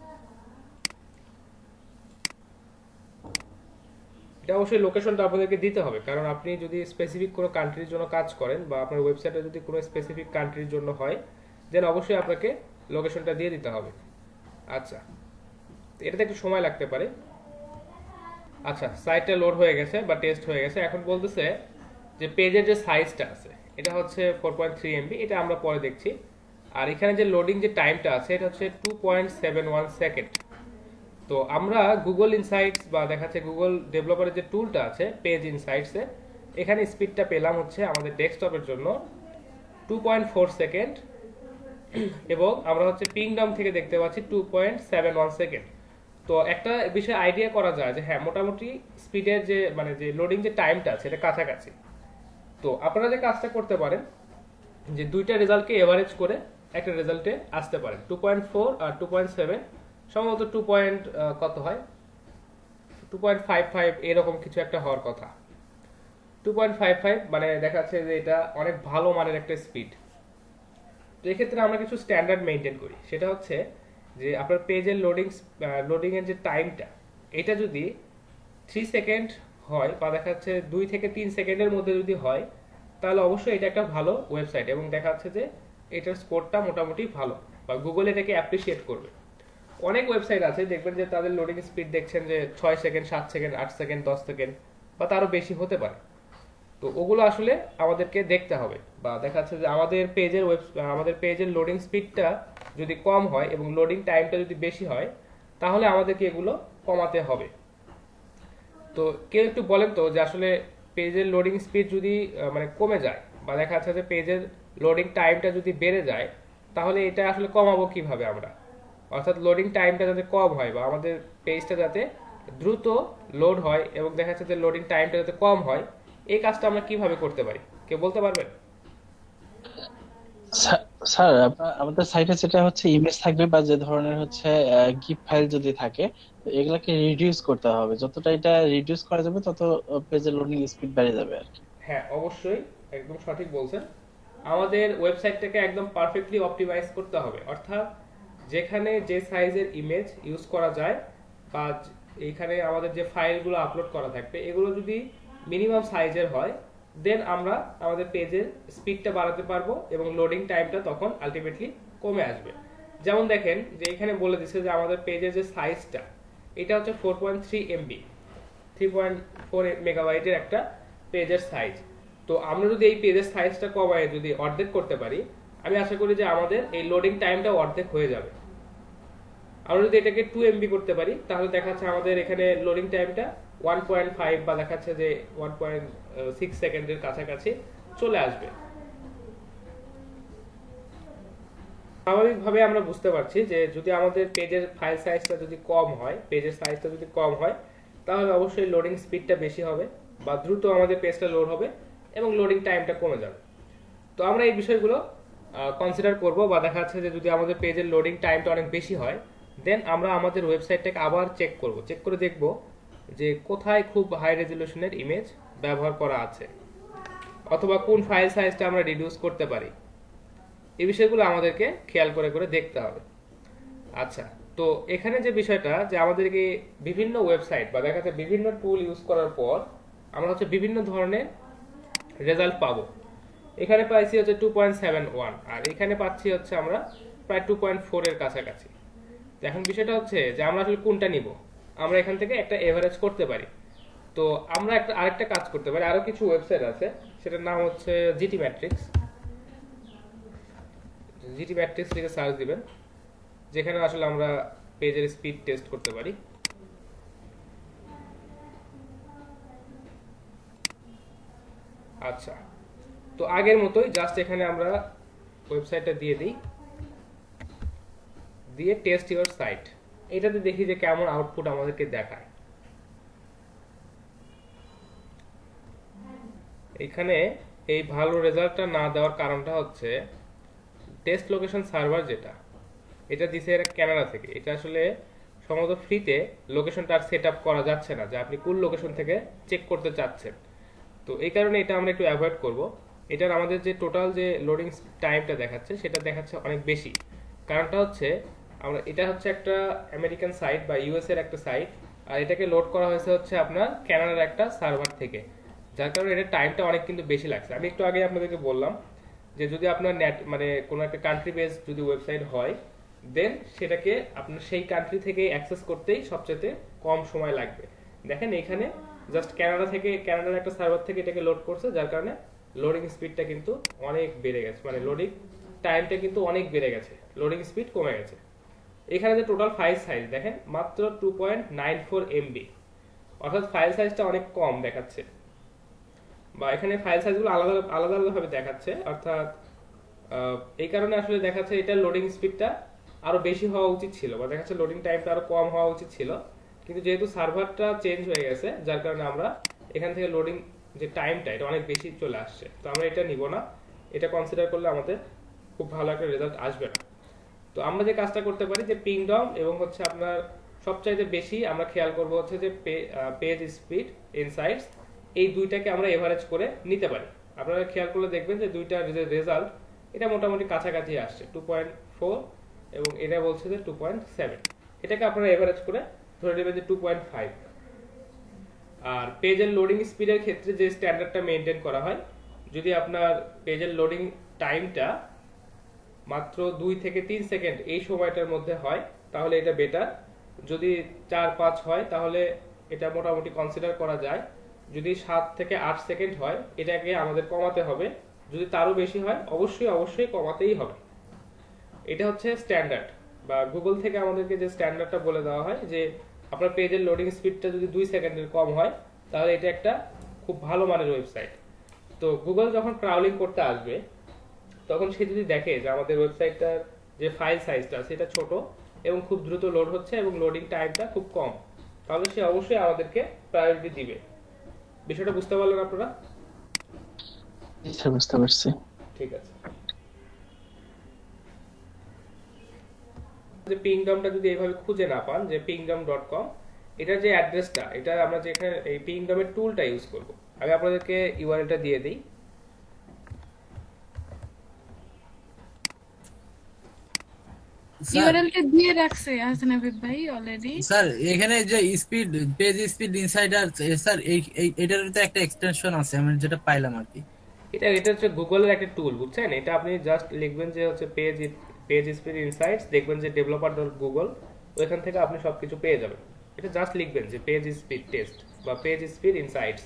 এটা অবশ্যই লোকেশনটা আপনাদেরকে দিতে হবে, কারণ আপনি যদি স্পেসিফিক কোনো কান্ট্রির জন্য কাজ করেন, বা আপনার ওয়েবসাইটে যদি কোনো স্পেসিফিক কান্ট্রির জন্য হয়, দেন অবশ্যই আপনাকে লোকেশনটা দিয়ে দিতে হবে। আচ্ছা, এটাতে একটু সময় লাগতে পারে। আচ্ছা, সাইটটা লোড হয়ে গেছে বা টেস্ট হয়ে গেছে। এখন বলতেছে যে পেজের যে সাইজটা আছে এটা হচ্ছে 4.3 MB, এটা আমরা পরে দেখছি। আর এখানে যে লোডিং যে টাইমটা আছে এটা হচ্ছে 2.71 সেকেন্ড। তো আমরা গুগল ইনসাইটস বা দেখাচ্ছে গুগল ডেভেলপারের যে টুলটা আছে পেজ ইনসাইটসে, এখানে স্পিডটা পেলাম হচ্ছে আমাদের ডেস্কটপের জন্য 2.4 সেকেন্ড, এবং আমরা হচ্ছে পিংডম থেকে দেখতে পাচ্ছি 2.71 সেকেন্ড। তো একটা বিষয় আইডিয়া করা যায় যে হ্যাঁ, মোটামুটি স্পিডের যে মানে যে লোডিং যে টাইমটা আছে এটা কাছাকাছি। তো আপনারা যে কাজটা করতে পারেন যে দুইটা রেজাল্টকে এভারেজ করে একটা রেজাল্টে আসতে পারেন। 2.4 আর 2.7 সম্ভবত 2 পয়েন্ট কত হয়, 2.55 এরকম কিছু একটা হওয়ার কথা। 2.55 মানে দেখাচ্ছে যে এটা অনেক ভালো মানের একটা স্পিড। তো এক্ষেত্রে আমরা কিছু স্ট্যান্ডার্ড মেনটেন করি, সেটা হচ্ছে যে আপনার পেজের লোডিং এর যে টাইমটা এটা যদি 3 সেকেন্ড হয়, বা দেখা যাচ্ছে 2 থেকে 3 সেকেন্ডের মধ্যে যদি হয়, তাহলে অবশ্যই এটা একটা ভালো ওয়েবসাইট, এবং দেখা যাচ্ছে যে এটার স্কোরটা মোটামুটি ভালো, বা গুগল এটাকে অ্যাপ্রিসিয়েট করবে। অনেক ওয়েবসাইট আছে দেখবেন যে তাদের লোডিং স্পিড দেখছেন যে 6 সেকেন্ড, 7 সেকেন্ড, 8 সেকেন্ড, 10 সেকেন্ড, বা তারও বেশি হতে পারে। তো ওগুলো আসলে আমাদেরকে দেখতে হবে, বা দেখা যাচ্ছে যে আমাদের পেজের লোডিং স্পিডটা যদি কম হয় এবং লোডিং টাইমটা যদি বেশি হয়, তাহলে আমাদেরকে এগুলো কমাতে হবে। তো কেউ একটু বলেন তো যে আসলে পেজের লোডিং স্পিড যদি মানে কমে যায় বা দেখা যাচ্ছে যে পেজের লোডিং টাইমটা যদি বেড়ে যায়, তাহলে এটা আসলে কমাবো কিভাবে আমরা? অর্থাৎ লোডিং টাইমটা যাতে কম হয় বা আমাদের পেজটা যাতে দ্রুত লোড হয় এবং দেখা যাচ্ছে যে লোডিং টাইমটা যাতে কম হয়, এই কাজটা আমরা কিভাবে করতে পারি, কেউ বলতে পারবেন? স্যার আমাদের সাইটে যেটা হচ্ছে ইমেজ থাকবে বা যে ধরনের হচ্ছে গিফট ফাইল যদি থাকে, তো এগুলাকে রিডিউস করতে হবে। যতটা এটা রিডিউস করা যাবে তত পেজের লোডিং স্পিড বেড়ে যাবে আর কি। হ্যাঁ, অবশ্যই, একদম সঠিক বলছেন। আমাদের ওয়েবসাইটটাকে একদম পারফেক্টলি অপটিমাইজ করতে হবে, অর্থাৎ যেখানে যে সাইজের ইমেজ ইউজ করা যায় বা এইখানে আমাদের যে ফাইলগুলো আপলোড করা থাকবে এগুলো যদি মিনিমাম সাইজের হয়, দেন আমরা আমাদের পেজের স্পিডটা বাড়াতে পারবো এবং লোডিং টাইমটা তখন আলটিমেটলি কমে আসবে। যেমন দেখেন যে এখানে বলে দিচ্ছে যে আমাদের পেজের যে সাইজটা এটা হচ্ছে 4.3 এমবি, 3.4 মেগাবাইটের একটা পেজের সাইজ। তো আমরা যদি এই পেজের সাইজটা কমায় যদি অর্ধেক করতে পারি, আমি আশা করি যে আমাদের এই লোডিং টাইমটাও অর্ধেক হয়ে যাবে। আমরা যদি এটাকে 2 এমবি করতে পারি, তাহলে দেখা যাচ্ছে আমাদের এখানে লোডিং টাইমটা 1.5 বা দেখা যাচ্ছে যে 1.6 সেকেন্ডের কাছাকাছি চলে আসবে। স্বাভাবিকভাবে আমরা বুঝতে পারছি যে যদি আমাদের পেজের ফাইল সাইজটা যদি কম হয়, পেজের সাইজটা যদি কম হয়, তাহলে অবশ্যই লোডিং স্পিডটা বেশি হবে বা দ্রুত আমাদের পেজটা লোড হবে এবং লোডিং টাইমটা কমে যাবে। তো আমরা এই বিষয়গুলো কনসিডার করব বা দেখা যাচ্ছে যে যদি আমাদের পেজের লোডিং টাইমটা অনেক বেশি হয়, দেন আমরা আমাদের ওয়েবসাইটটাকে আবার চেক করে দেখব যে কোথায় খুব হাই রেজলিউশনের ইমেজ ব্যবহার করা আছে অথবা কোন ফাইল সাইজটা আমরা রিডিউস করতে পারি। এই বিষয়গুলো আমাদেরকে খেয়াল করে দেখতে হবে। আচ্ছা, তো এখানে যে বিষয়টা যে আমাদেরকে বিভিন্ন ওয়েবসাইট বা দেখা যাচ্ছে বিভিন্ন টুল ইউজ করার পর আমরা হচ্ছে বিভিন্ন ধরনের রেজাল্ট পাবো। এখানে পাইছি হচ্ছে 2.71 আর এখানে পাচ্ছি হচ্ছে আমরা প্রায় 2.4 এর কাছাকাছি। তো এখন বিষয়টা হচ্ছে যে আমরা আসলে কোনটা নিব, আমরা এখান থেকে একটা এভারেজ করতে পারি। তো আমরা আরেকটা কাজ করতে পারি, আরো কিছু ওয়েবসাইট আছে, সেটার নাম হচ্ছে জিটি ম্যাট্রিক্স। জিটি ম্যাট্রিক্স লিখে সার্চ দিবেন, যেখানে আসলে আমরা পেজের স্পিড টেস্ট করতে পারি। আচ্ছা, তো আগের মতোই জাস্ট এখানে আমরা ওয়েবসাইটটা দিয়ে দিই, দিয়ে টেস্ট ইওর সাইট, এটাতে দেখি যে কেমন আউটপুট আমাদেরকে দেখায়। এখানে এই ভালো রেজাল্টটা না দেওয়ার কারণটা হচ্ছে টেস্ট লোকেশন সার্ভার যেটা এটা দিছে এরা কানাডা থেকে, এটা আসলে সম্ভবত ফ্রিতে লোকেশনটা আর সেট আপ করা যাচ্ছে না যে আপনি কোন লোকেশন থেকে চেক করতে চাচ্ছেন। তো এই কারণে এটা আমরা একটু অ্যাভয়েড করব। এটার আমাদের যে টোটাল যে লোডিং টাইমটা দেখাচ্ছে সেটা দেখাচ্ছে অনেক বেশি। কারণটা হচ্ছে এটা হচ্ছে একটা আমেরিকান সাইট বা ইউএস এর একটা সাইট, আর এটাকে লোড করা হয়েছে হচ্ছে আপনার কানাডার একটা সার্ভার থেকে, যার কারণে এটার টাইমটা অনেক কিন্তু বেশি লাগছে। আমি একটু আগে আপনাদেরকে বললাম যে যদি আপনার নেট মানে কোনো একটা কান্ট্রি বেস যদি ওয়েবসাইট হয়, দেন সেটাকে আপনার সেই কান্ট্রি থেকে অ্যাক্সেস করতেই সবচেয়ে কম সময় লাগবে। দেখেন এখানে জাস্ট কানাডার একটা সার্ভার থেকে এটাকে লোড করছে, যার কারণে লোডিং স্পিডটা কিন্তু অনেক বেড়ে গেছে, মানে লোডিং টাইমটা কিন্তু অনেক বেড়ে গেছে, লোডিং স্পিড কমে গেছে। এখানে যে টোটাল ফাইল সাইজ দেখেন মাত্র 2.94 এমবি, অর্থাৎ ফাইল সাইজটা অনেক কম দেখাচ্ছে, বা এখানে ফাইল সাইজগুলো আলাদা আলাদাভাবে দেখাচ্ছে, অর্থাৎ এই কারণে আসলে দেখাচ্ছে এটা লোডিং স্পিডটা আরো বেশি হওয়া উচিত ছিল বা দেখাচ্ছে লোডিং টাইমটা আরো কম হওয়া উচিত ছিল, কিন্তু যেহেতু সার্ভারটা চেঞ্জ হয়ে গেছে যার কারণে আমরা এখান থেকে লোডিং যে টাইমটা এটা অনেক বেশি চলে আসছে। তো আমরা এটা নিব না, এটা কনসিডার করলে আমাদের খুব ভালো একটা রেজাল্ট আসবে না। তো আমরা যে কাজটা করতে পারি যে পিংডম এবং হচ্ছে আপনার সবচাইতে বেশি আমরা খেয়াল করব হচ্ছে যে পেজ স্পিড ইনসাইটস, এই দুইটাকে আমরা এভারেজ করে নিতে পারি। আপনারা খেয়াল করলে দেখবেন যে দুইটার যে রেজাল্ট এটা মোটামুটি কাছাকাছি আসছে, 2.4 এবং এটা বলছে যে 2.7। এটাকে আপনারা এভারেজ করে ধরে নেবেন যে 2.5। আর পেজের লোডিং স্পিডের ক্ষেত্রে যে স্ট্যান্ডার্ডটা মেনটেন করা হয়, যদি আপনার পেজের লোডিং টাইমটা মাত্র 2 থেকে 3 সেকেন্ড এই সময়টার মধ্যে হয় তাহলে এটা বেটার, যদি 4-5 হয় তাহলে এটা মোটামুটি কনসিডার করা যায়, যদি 7 থেকে 8 সেকেন্ড হয় এটাকে আমাদের কমাতে হবে, যদি তারও বেশি হয় অবশ্যই কমাতেই হবে। এটা হচ্ছে স্ট্যান্ডার্ড, বা গুগল থেকে আমাদেরকে যে স্ট্যান্ডার্ডটা বলে দেওয়া হয় যে আপনার পেজের লোডিং স্পিডটা যদি 2 সেকেন্ডের কম হয় তাহলে এটা একটা খুব ভালো মানের ওয়েবসাইট। তো গুগল যখন ক্রাউলিং করতে আসবে তখন সে যদি দেখে যে আমাদের ওয়েবসাইটটার যে ফাইল সাইজটা সেটা ছোট এবং খুব দ্রুত লোড হচ্ছে এবং লোডিং টাইমটা খুব কম, তাহলে সে অবশ্যই আমাদেরকে প্রায়োরিটি দিবে। বিষয়টা বুঝতে পারলেন আপনারা? আচ্ছা, বুঝতে পারছি। ঠিক আছে। যে পিংডমটা যদি এইভাবে খুঁজে না পান, যে pingdom.com, এটার যে অ্যাড্রেসটা, এটা আমরা যে এখানে এই পিংডমের টুলটা ইউজ করব। আমি আপনাদেরকে ইউআরএলটা দিয়ে দিই। ইউআরএলটা দিয়ে রাখছে আহসান হাবিব ভাই অলরেডি। স্যার এখানে যে speed page speed insider sir এটার তো একটা এক্সটেনশন আছে আমি যেটা পাইলাম আর কি। এটা হচ্ছে গুগলের একটা টুল, বুঝছেন? এটা আপনি জাস্ট লিখবেন যে হচ্ছে পেজ স্পিড ইনসাইটস, দেখবেন যে developer.google, ওইখান থেকে আপনি সবকিছু পেয়ে যাবেন। এটা জাস্ট লিখবেন যে পেজ স্পিড টেস্ট বা পেজ স্পিড ইনসাইটস।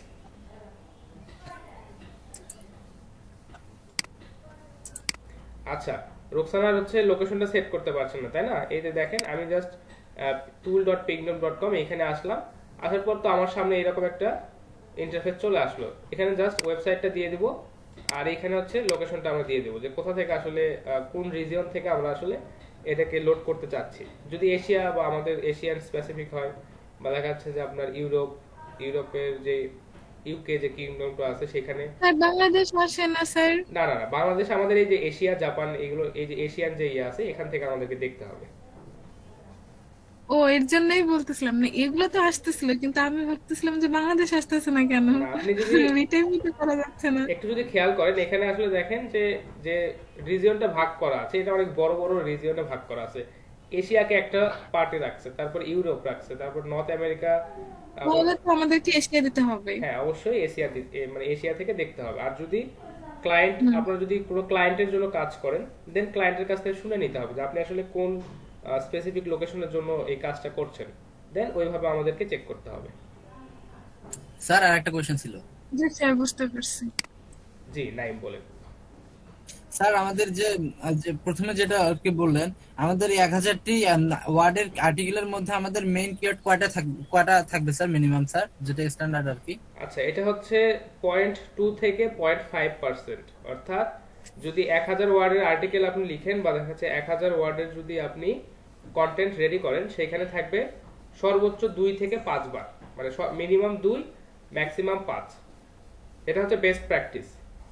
আচ্ছা, রোকসানার হচ্ছে লোকেশনটা সেট করতে পারছেন না, তাই না? এই যে দেখেন, আমি জাস্ট tool.pingdom.com এখানে আসলাম। আসার পর তো আমার সামনে এরকম একটা ইন্টারফেস চলে আসলো। এখানে জাস্ট ওয়েবসাইটটা দিয়ে দিব, আর এখানে হচ্ছে লোকেশনটা আমরা দিয়ে দেবো যে কোথা থেকে আসলে কোন রিজিয়ন থেকে আমরা আসলে এটাকে লোড করতে চাচ্ছি। যদি এশিয়া বা আমাদের এশিয়ান স্পেসিফিক হয়, বা দেখা যাচ্ছে যে আপনার ইউরোপের যে ইউকে যে কিংডমটা আছে সেখানে। স্যার বাংলাদেশ আসে না স্যার? না না না, বাংলাদেশ আমাদের এই যে এশিয়া জাপান এগুলো, এই যে এশিয়ান যে ইয়ে আছে এখান থেকে আমাদেরকে দেখতে হবে। ও, এর জন্যই বলতেছিলাম না, এগুলো তো আসতেছিল, কিন্তু আমি ভাবতেছিলাম যে বাংলাদেশ আসতেছে না কেন, না, আপনি যদি রিটাইমই তো করা যাচ্ছে না। একটু যদি খেয়াল করেন, এখানে আসলে দেখেন যে যে রিজিয়নটা ভাগ করা আছে, এটা অনেক বড় বড় রিজিয়নে ভাগ করা আছে। এশিয়াকে একটা পার্টে রাখছে, তারপর ইউরোপ রাখছে, তারপর নর্থ আমেরিকা। তাহলে তো আমাদেরকে এশিয়া দিতে হবে। হ্যাঁ, অবশ্যই মানে এশিয়া থেকে দেখতে হবে। আর যদি ক্লায়েন্ট, আপনারা যদি কোনো ক্লায়েন্টের জন্য কাজ করেন, দেন ক্লায়েন্টের কাছ থেকে শুনে নিতে হবে যে আপনি আসলে কোন স্পেসিফিক লোকেশনের জন্য এই কাজটা করছেন, দেন ওইভাবে আমাদেরকে চেক করতে হবে। স্যার আর একটা কোশ্চেন ছিল। জি স্যার, বুঝতে পারছি। জি, নাইম বলেন। স্যার আমাদের যে যে প্রথমে যেটা আর কি বললেন, আমাদের এই 1000টি ওয়ার্ডের আর্টিকেলের মধ্যে আমাদের মেইন কিওয়ার্ড কয়টা থাকবে স্যার মিনিমাম, স্যার যেটা স্ট্যান্ডার্ড আর কি? আচ্ছা, এটা হচ্ছে 0.2 থেকে 0.5%। অর্থাৎ যদি 1000 ওয়ার্ডের আর্টিকেল আপনি লিখেন, বা দেখা যাচ্ছে 1000 ওয়ার্ডের যদি আপনি কন্টেন্ট রেডি করেন, সেখানে থাকবে সর্বোচ্চ 2 থেকে 5 বার, মানে মিনিমাম 2, ম্যাক্সিমাম 5। এটা হচ্ছে বেস্ট প্র্যাকটিস।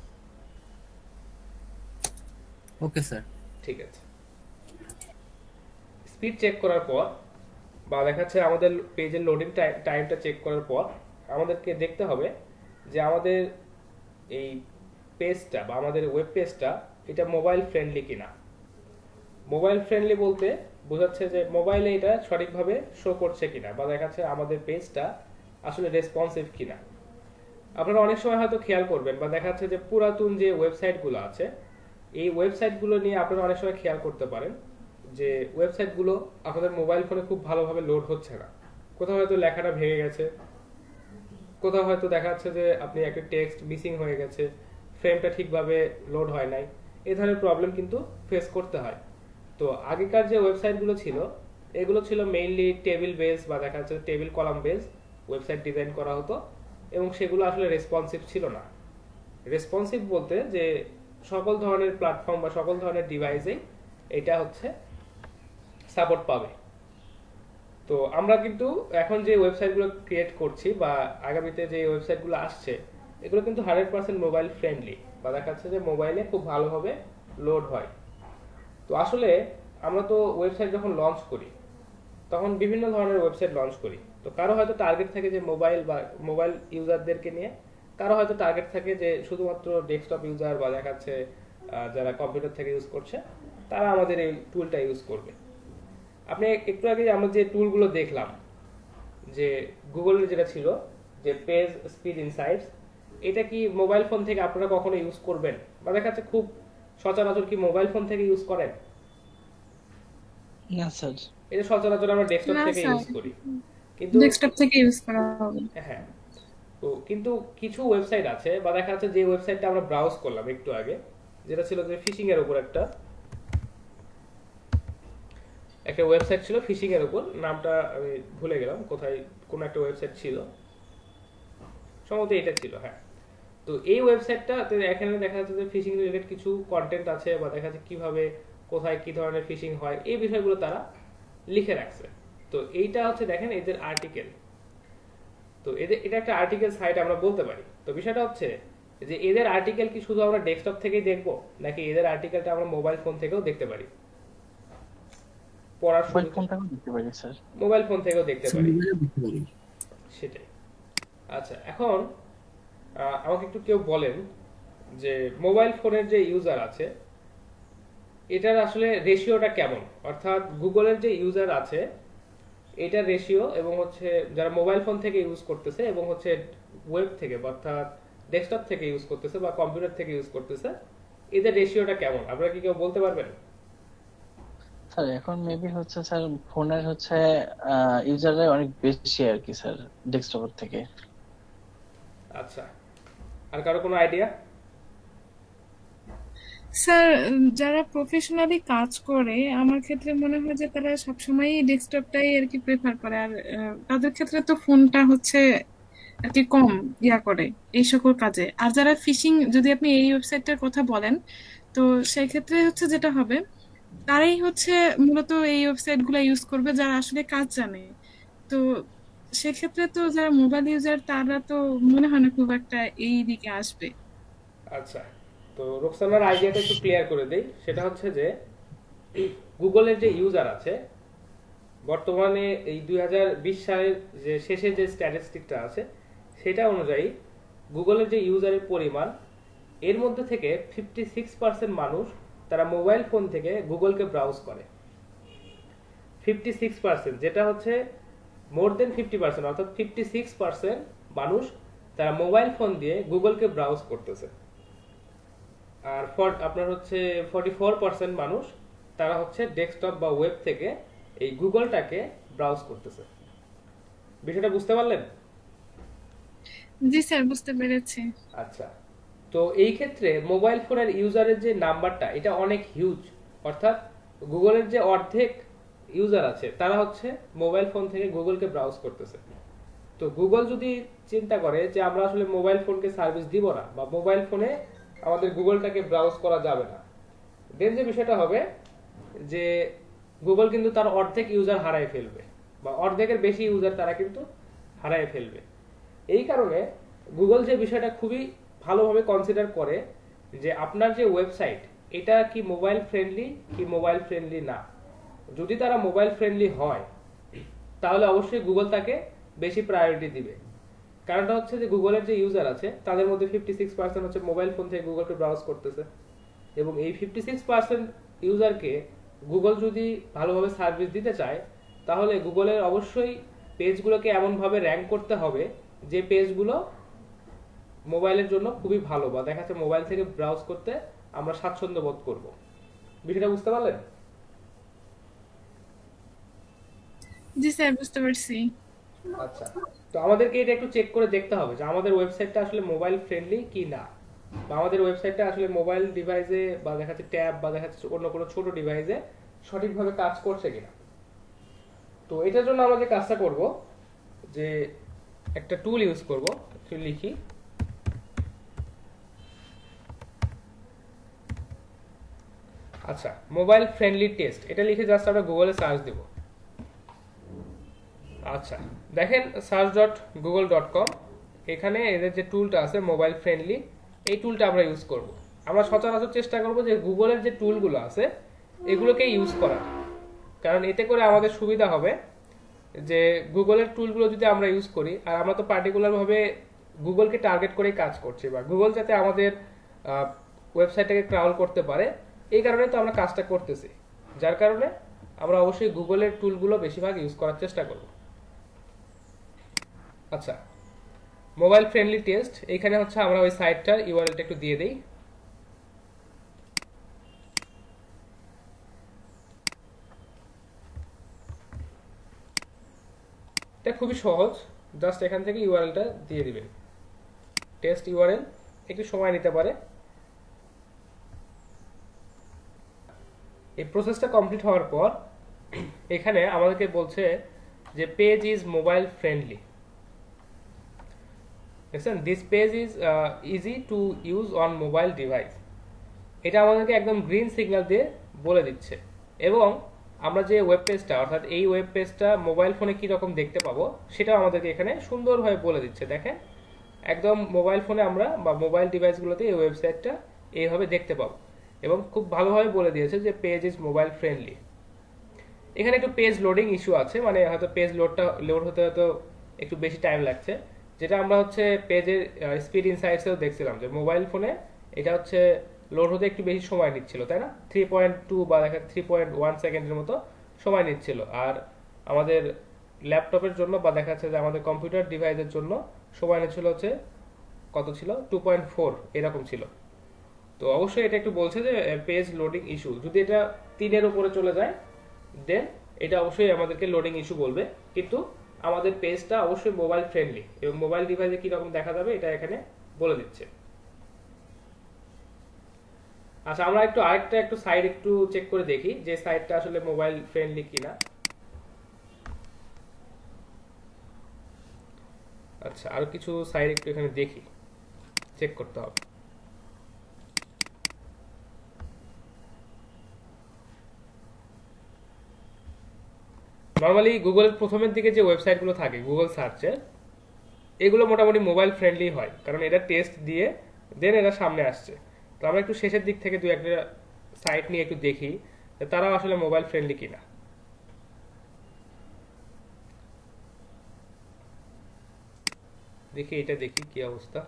Okay sir. ঠিক আছে। স্পিড চেক করার পর, বা দেখা যাচ্ছে আমাদের পেজের লোডিং টাইমটা চেক করার পর আমাদেরকে দেখতে হবে যে আমাদের এই পেজটা বা আমাদের ওয়েব পেজটা এটা মোবাইল ফ্রেন্ডলি কিনা। মোবাইল ফ্রেন্ডলি বলতে বোঝাচ্ছে যে মোবাইলে এটা সঠিকভাবে শো করছে কিনা, বা দেখা যাচ্ছে আমাদের পেজটা আসলে রেসপন্সিভ কিনা। আপনারা অনেক সময় হয়তো খেয়াল করবেন, বা দেখা যাচ্ছে যে পুরাতন যে ওয়েবসাইটগুলো আছে, এই ওয়েবসাইটগুলো নিয়ে আপনারা অনেক সময় খেয়াল করতে পারেন যে ওয়েবসাইটগুলো আপনাদের মোবাইল ফোনে খুব ভালোভাবে লোড হচ্ছে না। কোথাও হয়তো লেখাটা ভেঙে গেছে, কোথাও হয়তো দেখা যাচ্ছে যে আপনি একটা টেক্সট মিসিং হয়ে গেছে, ফ্রেমটা ঠিকভাবে লোড হয় নাই। এই ধরনের প্রবলেম কিন্তু ফেস করতে হয়। তো আগেকার যে ওয়েবসাইটগুলো ছিল, এগুলো ছিল মেইনলি টেবিল বেস, বা দেখা যাচ্ছে table column base website design করা হতো, এবং সেগুলো আসলে রেসপন্সিভ ছিল না। রেসপন্সিভ বলতে যে সকল ধরনের প্ল্যাটফর্ম বা সকল ধরনের ডিভাইসেই এটা হচ্ছে সাপোর্ট পাবে। তো আমরা কিন্তু এখন যে ওয়েবসাইটগুলো ক্রিয়েট করছি বা আগামীতে যে ওয়েবসাইটগুলো আসছে, এগুলো কিন্তু 100% মোবাইল ফ্রেন্ডলি, বা দেখা যাচ্ছে যে মোবাইলে খুব ভালোভাবে লোড হয়। তো আসলে আমরা তো ওয়েবসাইট যখন লঞ্চ করি তখন বিভিন্ন ধরনের ওয়েবসাইট লঞ্চ করি। তো কারো হয়তো টার্গেট থাকে যে মোবাইল ইউজারদেরকে নিয়ে, কারো হয়তো টার্গেট থাকে যে শুধুমাত্র ডেস্কটপ ইউজার, বা দেখা যাচ্ছে যারা কম্পিউটার থেকে ইউজ করছে তারা আমাদের এই টুলটা ইউজ করবে। আপনি একটু আগে আমরা যে টুলগুলো দেখলাম, যে গুগলের যেটা ছিল যে পেজ স্পিড ইনসাইটস, এটা কি মোবাইল ফোন থেকে আপনারা কখনো ইউজ করবেন, বা দেখা যাচ্ছে খুব সচরাচর কি মোবাইল ফোন থেকে ইউজ করেন? না স্যার, এটা সচরাচর আমরা ডেস্কটপ না থেকে স্যার, ইউজ করি। কিন্তু ডেস্কটপ থেকে ইউজ করা হবে। হ্যাঁ, তো কিন্তু কিছু ওয়েবসাইট আছে, বা দেখা যাচ্ছে যে ওয়েবসাইটটা আমরা ব্রাউজ করলাম একটু আগে, যেটা ছিল যে ফিশিং এর উপর একটা ওয়েবসাইট ছিল, ফিশিং এর উপর, নামটা আমি ভুলে গেলাম, কোথায় কোন একটা ওয়েবসাইট ছিল। সম্ভবত এটা ছিল, হ্যাঁ। তো এই ওয়েবসাইটটা এখানে দেখা যাচ্ছে যে ফিশিং রিলেটেড কিছু কন্টেন্ট আছে, বা দেখা যাচ্ছে কিভাবে কোথায় কি ধরনের ফিশিং হয় এই বিষয়গুলো তারা লিখে রাখছে। তো এইটা হচ্ছে দেখেন এদের আর্টিকেল। তো এটা একটা আর্টিকেল সাইট আমরা বলতে পারি। তো বিষয়টা হচ্ছে যে এদের আর্টিকেল কি শুধু আমরা ডেস্কটপ থেকেই দেখবো, নাকি এদের আর্টিকেলটা আমরা মোবাইল ফোন থেকেও দেখতে পারি? পড়ার মোবাইল ফোনটাও দেখতে পারি স্যার। মোবাইল ফোন থেকেও দেখতে পারি, বুঝতে পারি। সেটাই। আচ্ছা, এখন আমাকে একটু কেউ বলেন যে মোবাইল ফোনের যে ইউজার আছে এটার আসলে রেশিওটা কেমন, অর্থাৎ গুগলের যে ইউজার আছে এটার রেশিও এবং হচ্ছে যারা মোবাইল ফোন থেকে ইউজ করতেছে এবং হচ্ছে ওয়েব থেকে অর্থাৎ ডেস্কটপ থেকে ইউজ করতেছে বা কম্পিউটার থেকে ইউজ করতেছে, এদের রেশিওটা কেমন আপনারা কি কেউ বলতে পারবেন? স্যার এখন মেবি হচ্ছে স্যার ফোনের হচ্ছে ইউজাররা অনেক বেশি আর কি স্যার ডেস্কটপের থেকে। আচ্ছা, আর কারো কোনো আইডিয়া? স্যার যারা প্রফেশনালি কাজ করে আমার ক্ষেত্রে মনে হয় যে তারা সবসময়ই ডেস্কটপটাই আর কি প্রেফার করে, আর তাদের ক্ষেত্রে তো ফোনটা হচ্ছে আর কি কম করে এই সকল কাজে। আর যারা ফিশিং, যদি আপনি এই ওয়েবসাইটটার কথা বলেন, তো সেই ক্ষেত্রে হচ্ছে যেটা হবে তারাই হচ্ছে মূলত এই ওয়েবসাইট গুলা ইউজ করবে যারা আসলে কাজ জানে। তো সেক্ষেত্রে তো যারা মোবাইল ইউজার তারা তো মনে হয় না খুব একটা এই দিকে আসবে। আচ্ছা, তো রোকসানার আইডিয়াটা একটু ক্লিয়ার করে দেই। সেটা হচ্ছে যে গুগলের যে ইউজার আছে বর্তমানে এই 2020 সালের যে শেষে যে স্ট্যাটিস্টিকটা আছে সেটা অনুযায়ী গুগলের যে ইউজারের পরিমাণ এর মধ্যে থেকে 56% মানুষ তারা মোবাইল ফোন থেকে গুগলকে ব্রাউজ করে। 56%, যেটা হচ্ছে মোর দেন 50%, অর্থাৎ 56% মানুষ তারা মোবাইল ফোন দিয়ে গুগলকে ব্রাউজ করতেছে। আর আপনার হচ্ছে 44% মানুষ তারা হচ্ছে ডেস্কটপ বা ওয়েব থেকে এই গুগলটাকে ব্রাউজ করতেছে। বিষয়টা বুঝতে পারলেন? জি স্যার, বুঝতে পেরেছি। আচ্ছা, তো এই ক্ষেত্রে মোবাইল ফোনের ইউজারের যে নাম্বারটা এটা অনেক হিউজ, অর্থাৎ গুগলের যে অর্ধেক ইউজার আছে তারা হচ্ছে মোবাইল ফোন থেকে গুগলকে ব্রাউজ করতেছে। তো গুগল যদি চিন্তা করে যে আমরা আসলে মোবাইল ফোনকে সার্ভিস দিব না বা মোবাইল ফোনে আমাদের গুগলটাকে ব্রাউজ করা যাবে না, দেন যে বিষয়টা হবে যে গুগল কিন্তু তার অর্ধেক ইউজার হারায় ফেলবে বা অর্ধেকের বেশি ইউজার তারা কিন্তু হারায় ফেলবে। এই কারণে গুগল যে বিষয়টা খুবই ভালোভাবে কনসিডার করে যে আপনার যে ওয়েবসাইট এটা কি মোবাইল ফ্রেন্ডলি কি মোবাইল ফ্রেন্ডলি না। যদি তারা মোবাইল ফ্রেন্ডলি হয় তাহলে অবশ্যই গুগল তাকে বেশি প্রায়োরিটি দিবে। কারণটা হচ্ছে যে গুগলের যে ইউজার আছে তাদের মধ্যে 56% হচ্ছে মোবাইল ফোন থেকে গুগলকে ব্রাউজ করতেছে, এবং এই 56% ইউজারকে গুগল যদি ভালোভাবে সার্ভিস দিতে চায় তাহলে গুগলের অবশ্যই পেজগুলোকে এমনভাবে র্যাঙ্ক করতে হবে যে পেজগুলো মোবাইলের জন্য খুবই ভালো বা দেখা যাচ্ছে মোবাইল থেকে ব্রাউজ করতে আমরা স্বাচ্ছন্দ্য বোধ করব। বিষয়টা বুঝতে পারলেন? জি স্যার, বুঝতে পারছি। আচ্ছা, তো আমাদেরকে এটা একটু চেক করে দেখতে হবে যে আমাদের ওয়েবসাইটটা আসলে মোবাইল ফ্রেন্ডলি কি না, বা আমাদের ওয়েবসাইটটা আসলে মোবাইল ডিভাইসে বা দেখা যাচ্ছে ট্যাব বা দেখা যাচ্ছে অন্য কোনো ছোট ডিভাইসে সঠিকভাবে কাজ করছে কিনা। তো এটার জন্য আমরা যে কাজটা করব যে একটা টুল ইউজ করব, একটু লিখি। আচ্ছা, মোবাইল ফ্রেন্ডলি টেস্ট এটা লিখে জাস্ট আমরা গুগলে সার্চ দেব। আচ্ছা, দেখেন search.google.com, এখানে এদের যে টুলটা আছে মোবাইল ফ্রেন্ডলি, এই টুলটা আমরা ইউজ করব। আমরা সচরাচর চেষ্টা করব যে গুগলের যে টুলগুলো আছে এগুলোকে ইউজ করার, কারণ এতে করে আমাদের সুবিধা হবে যে গুগলের টুলগুলো যদি আমরা ইউজ করি, আর আমরা তো পার্টিকুলারভাবে গুগলকে টার্গেট করে কাজ করছি বা গুগল যাতে আমাদের ওয়েবসাইটটাকে ক্রাউল করতে পারে, এই কারণে তো আমরা কাজটা করতেছি। যার কারণে আমরা অবশ্যই গুগলের টুলগুলো বেশিরভাগ ইউজ করার চেষ্টা করব। আচ্ছা, মোবাইল ফ্রেন্ডলি টেস্ট, এইখানে হচ্ছে আমরা ওই সাইটটার ইউআরএলটা একটু দিয়ে দেই। এটা খুবই সহজ, জাস্ট এখান থেকে ইউআরএলটা দিয়ে দিবেন। টেস্ট ইউআরএল একটু সময় নিতে পারে। এই প্রসেসটা কমপ্লিট হওয়ার পর এখানে আমাদেরকে বলছে যে পেজ ইজ মোবাইল ফ্রেন্ডলি। দেখছেন this page is easy to use on mobile device. এটা আমাদেরকে একদম গ্রিন সিগন্যাল দিয়ে বলে দিচ্ছে। এবং আমরা যে ওয়েব পেজটা অর্থাৎ এই ওয়েব পেজটা মোবাইল ফোনে কীরকম দেখতে পাবো সেটাও আমাদেরকে এখানে সুন্দরভাবে বলে দিচ্ছে। দেখেন একদম মোবাইল ফোনে আমরা বা মোবাইল ডিভাইসগুলোতে এই ওয়েবসাইটটা এইভাবে দেখতে পাবো এবং খুব ভালোভাবে বলে দিয়েছে যে পেজ ইজ মোবাইল ফ্রেন্ডলি। এখানে একটু পেজ লোডিং ইস্যু আছে, মানে হয়তো পেজ লোড হতে হয়তো একটু বেশি টাইম লাগছে, যেটা আমরা হচ্ছে পেজের স্পিড ইনসাইটসেও দেখছিলাম যে মোবাইল ফোনে এটা হচ্ছে লোড হতে একটু বেশি সময় নিচ্ছিল, তাই না? 3.2 বা দেখা 3.1 সেকেন্ডের মতো সময় নিচ্ছিল। আর আমাদের ল্যাপটপের জন্য বা দেখা যাচ্ছে যে আমাদের কম্পিউটার ডিভাইসের জন্য সময় নিচ্ছিল হচ্ছে কত ছিল, 2.4 এরকম ছিল। তো অবশ্যই এটা একটু বলছে যে পেজ লোডিং ইস্যু। যদি এটা 3-এর উপরে চলে যায় দেন এটা অবশ্যই আমাদেরকে লোডিং ইস্যু বলবে, কিন্তু আমাদের পেজটা অবশ্যই মোবাইল ফ্রেন্ডলি এবং মোবাইল ডিভাইসে কিরকম দেখা যাবে এটা এখানে বলে দিচ্ছে। আচ্ছা আমরা একটু সাইট একটু চেক করে দেখি যে সাইটটা আসলে মোবাইল ফ্রেন্ডলি কিনা। আচ্ছা আরো কিছু সাইট একটু এখানে দেখি, চেক করতে হবে। নর্মালি গুগলের প্রথমের দিকে যে ওয়েবসাইটগুলো থাকে গুগল সার্চে, এগুলো মোটামুটি মোবাইল ফ্রেন্ডলি হয়, কারণ এটা টেস্ট দিয়ে দেন এটা সামনে আসছে। তো আমরা একটু শেষের দিক থেকে দু একটা সাইট নিয়ে একটু দেখি যে তারাও আসলে মোবাইল ফ্রেন্ডলি কিনা। দেখি এটা দেখি কি অবস্থা।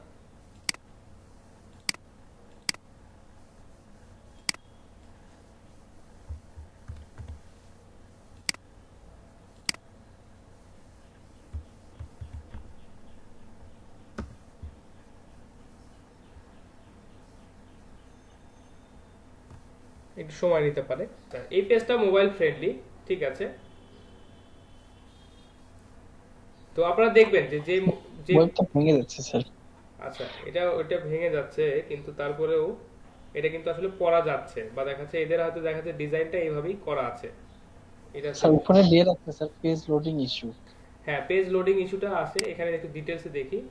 একটু সময় নিতে পারে। এই পেজটা মোবাইল ফ্রেন্ডলি, ঠিক আছে। তো আপনারা দেখবেন যে যে যে ওয়েবটা ভেঙে যাচ্ছে স্যার। আচ্ছা ওইটা ভেঙে যাচ্ছে, কিন্তু তারপরেও এটা কিন্তু আসলে পড়া যাচ্ছে বা দেখাচ্ছে এদের হয়তো দেখাচ্ছে ডিজাইনটা এইভাবেই করা আছে। এটা স্যার উপরে দিয়ে রাখছে স্যার পেজ লোডিং ইস্যু। হ্যাঁ পেজ লোডিং ইস্যুটা আছে, এখানে একটু ডিটেইলসে দেখি।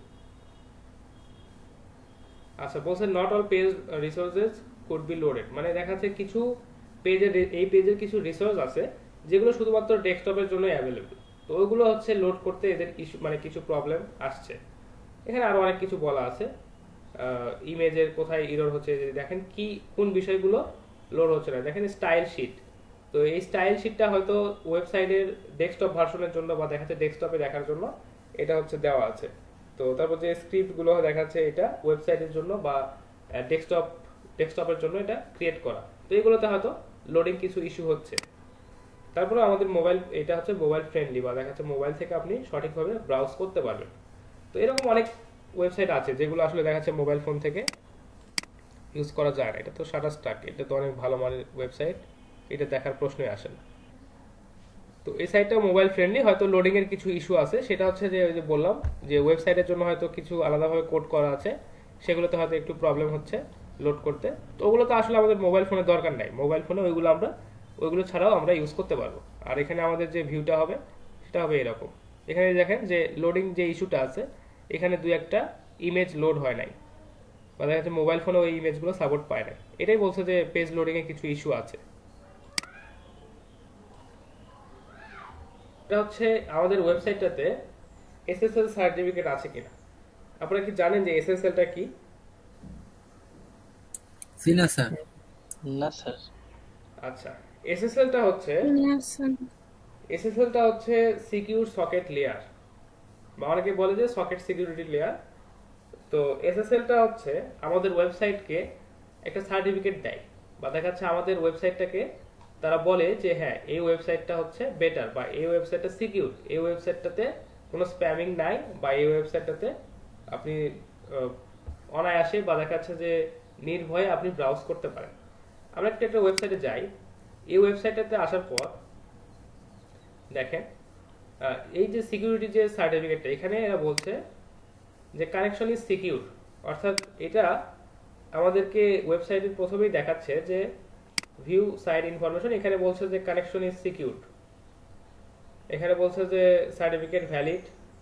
আচ্ছা বলছে not all page resources could be loaded, মানে দেখাচ্ছে কিছু পেজের এই পেজের কিছু রিসোর্স আছে যেগুলো শুধুমাত্র ডেস্কটপের জন্য অ্যাভেলেবল। তো ওইগুলো হচ্ছে লোড করতে এদের ইস্যু মানে কিছু প্রবলেম আসছে। এখানে আরো অনেক কিছু বলা আছে, ইমেজের কোথায় এরর হচ্ছে যদি দেখেন কি কোন বিষয়গুলো লোড হচ্ছে না। দেখেন স্টাইল শিট, তো এই স্টাইল শিটটা হয়তো ওয়েবসাইটের ডেস্কটপ ভার্সনের জন্য বা দেখাচ্ছে ডেস্কটপে দেখার জন্য এটা হচ্ছে দেওয়া আছে। তো তারপর যে স্ক্রিপ্টগুলো দেখাচ্ছে এটা ওয়েবসাইটের জন্য বা ডেস্কটপের জন্য এটা ক্রিয়েট করা। তো এগুলোতে হয়তো লোডিং কিছু ইস্যু হচ্ছে। তারপরে আমাদের মোবাইল এটা হচ্ছে মোবাইল ফ্রেন্ডলি বা দেখাচ্ছে মোবাইল থেকে আপনি সঠিকভাবে ব্রাউজ করতে পারবেন। তো এরকম অনেক ওয়েবসাইট আছে যেগুলো আসলে দেখাচ্ছে মোবাইল ফোন থেকে ইউজ করা যায় না। এটা তো শাটারস্টক, এটা তো অনেক ভালো মানের ওয়েবসাইট, এটা দেখার প্রশ্নই আসে না। তো এই সাইটটা মোবাইল ফ্রেন্ডলি, হয়তো লোডিং এর কিছু ইস্যু আছে, সেটা হচ্ছে যে ওই যে বললাম যে ওয়েবসাইটের জন্য হয়তো কিছু আলাদাভাবে কোড করা আছে, সেগুলোতে হয়তো একটু প্রবলেম হচ্ছে লোড করতে। তো ওগুলো তো আসলে আমাদের মোবাইল ফোনে দরকার নাই, মোবাইল ফোনে ওইগুলো ছাড়াও আমরা ইউজ করতে পারবো। আর এখানে আমাদের যে ভিউটা হবে সেটা হবে এরকম। এখানে দেখেন যে লোডিং যে ইস্যুটা আছে, এখানে দুই একটা ইমেজ লোড হয় নাই বা দেখা যাচ্ছে মোবাইল ফোনে ওই ইমেজগুলো সাপোর্ট পায় না। এটাই বলছে যে পেজ লোডিং এ কিছু ইস্যু আছে। এটা হচ্ছে আমাদের ওয়েবসাইটটাতে এসএসএল সার্টিফিকেট আছে কিনা। আপনারা কি জানেন যে এসএসএলটা কি? না স্যার। না স্যার। আচ্ছা এসএসএলটা হচ্ছে সিকিউর সকেট লেয়ার বা অনেকে বলে যে সকেট সিকিউরিটি লেয়ার। তো এসএসএলটা হচ্ছে আমাদের ওয়েবসাইটকে একটা সার্টিফিকেট দেয় বা দেখাচ্ছে আমাদের ওয়েবসাইটটাকে তারা বলে যে হ্যাঁ এই ওয়েবসাইটটা হচ্ছে বেটার বা এই ওয়েবসাইটটা সিকিউর, এই ওয়েবসাইটটাতে কোনো স্প্যামিং নাই বা এই ওয়েবসাইটটাতে আপনি অনায়াসে বা দেখাচ্ছে যে নির্ভয়ে আপনি ব্রাউজ করতে পারেন। আমরা একটা ওয়েবসাইটে যাই, এই ওয়েবসাইটটাতে আসার পর দেখেন এই যে সিকিউরিটি যে সার্টিফিকেটটা এখানে এরা বলছে যে কানেকশন ইজ সিকিউর, অর্থাৎ এটা আমাদেরকে ওয়েবসাইটের প্রথমেই দেখাচ্ছে যে ভিউ সাইট ইনফরমেশন, এখানে বলছে যে কানেকশন ইজ সিকিউর, এখানে বলছে যে সার্টিফিকেট ভ্যালিড,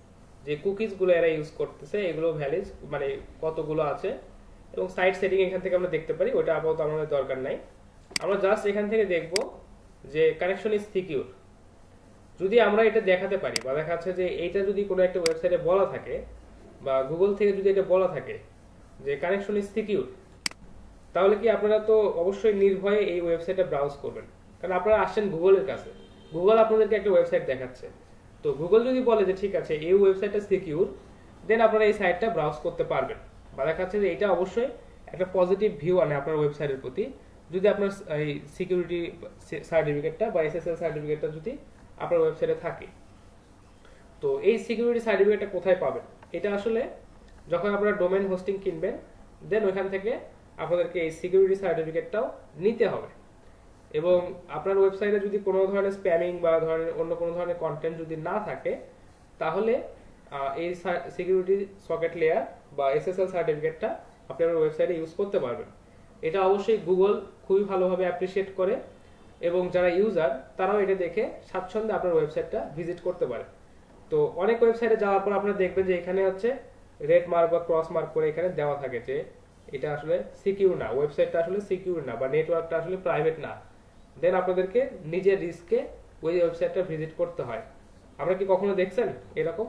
যে কুকিজ গুলো এরা ইউজ করতেছে এগুলো ভ্যালিড মানে কতগুলো আছে, এবং সাইট সেটিং এখান থেকে আমরা দেখতে পারি, ওটা আপাতত আমাদের দরকার নাই। আমরা জাস্ট এখান থেকে দেখব যে কানেকশন ইজ সিকিউর। যদি আমরা এটা দেখাতে পারি বা দেখা যাচ্ছে যে এইটা যদি কোনো একটা ওয়েবসাইটে বলা থাকে বা গুগল থেকে যদি এটা বলা থাকে যে কানেকশন ইজ সিকিউর, তাহলে কি আপনারা তো অবশ্যই নির্ভয়ে এই ওয়েবসাইটে ব্রাউজ করবেন, কারণ আপনারা আসছেন গুগলের কাছে, গুগল আপনাদেরকে একটা ওয়েবসাইট দেখাচ্ছে। তো গুগল যদি বলে যে ঠিক আছে এই ওয়েবসাইটটা সিকিউর, দেন আপনারা এই সাইটটা ব্রাউজ করতে পারবেন, বা দেখা যাচ্ছে যে এটা অবশ্যই একটা পজিটিভ ভিউ আনে আপনার ওয়েবসাইটের প্রতি যদি আপনার এই সিকিউরিটি সার্টিফিকেটটা বা এসএসএল সার্টিফিকেটটা যদি আপনার ওয়েবসাইটে থাকে। তো এই সিকিউরিটি সার্টিফিকেটটা কোথায় পাবেন? এটা আসলে যখন আপনারা ডোমেইন হোস্টিং কিনবেন, দেন ওইখান থেকে আপনাদেরকে এই সিকিউরিটি সার্টিফিকেটটাও নিতে হবে। এবং আপনার ওয়েবসাইটে যদি কোনো ধরনের স্প্যামিং বা ধরনের অন্য কোনো ধরনের কন্টেন্ট যদি না থাকে, তাহলে এই সিকিউরিটি সকেট লেয়ার বা এসএসএল সার্টিফিকেটটা আপনি আপনার ওয়েবসাইটে ইউজ করতে পারবেন। এটা অবশ্যই গুগল খুবই ভালোভাবে অ্যাপ্রিসিয়েট করে, এবং যারা ইউজার তারাও এটা দেখে স্বাচ্ছন্দ্যে আপনার ওয়েবসাইটটা ভিজিট করতে পারে। তো অনেক ওয়েবসাইটে যাওয়ার পর আপনারা দেখবেন যে এখানে হচ্ছে রেড মার্ক বা ক্রস মার্ক করে এখানে দেওয়া থাকে যে এটা আসলে সিকিউর না, ওয়েবসাইটটা আসলে সিকিউর না, বা নেটওয়ার্কটা আসলে প্রাইভেট না। দেন আপনাদেরকে নিজের রিস্কে ওই ওয়েবসাইটটা ভিজিট করতে হয়। আমরা কি কখনো দেখছেন এরকম?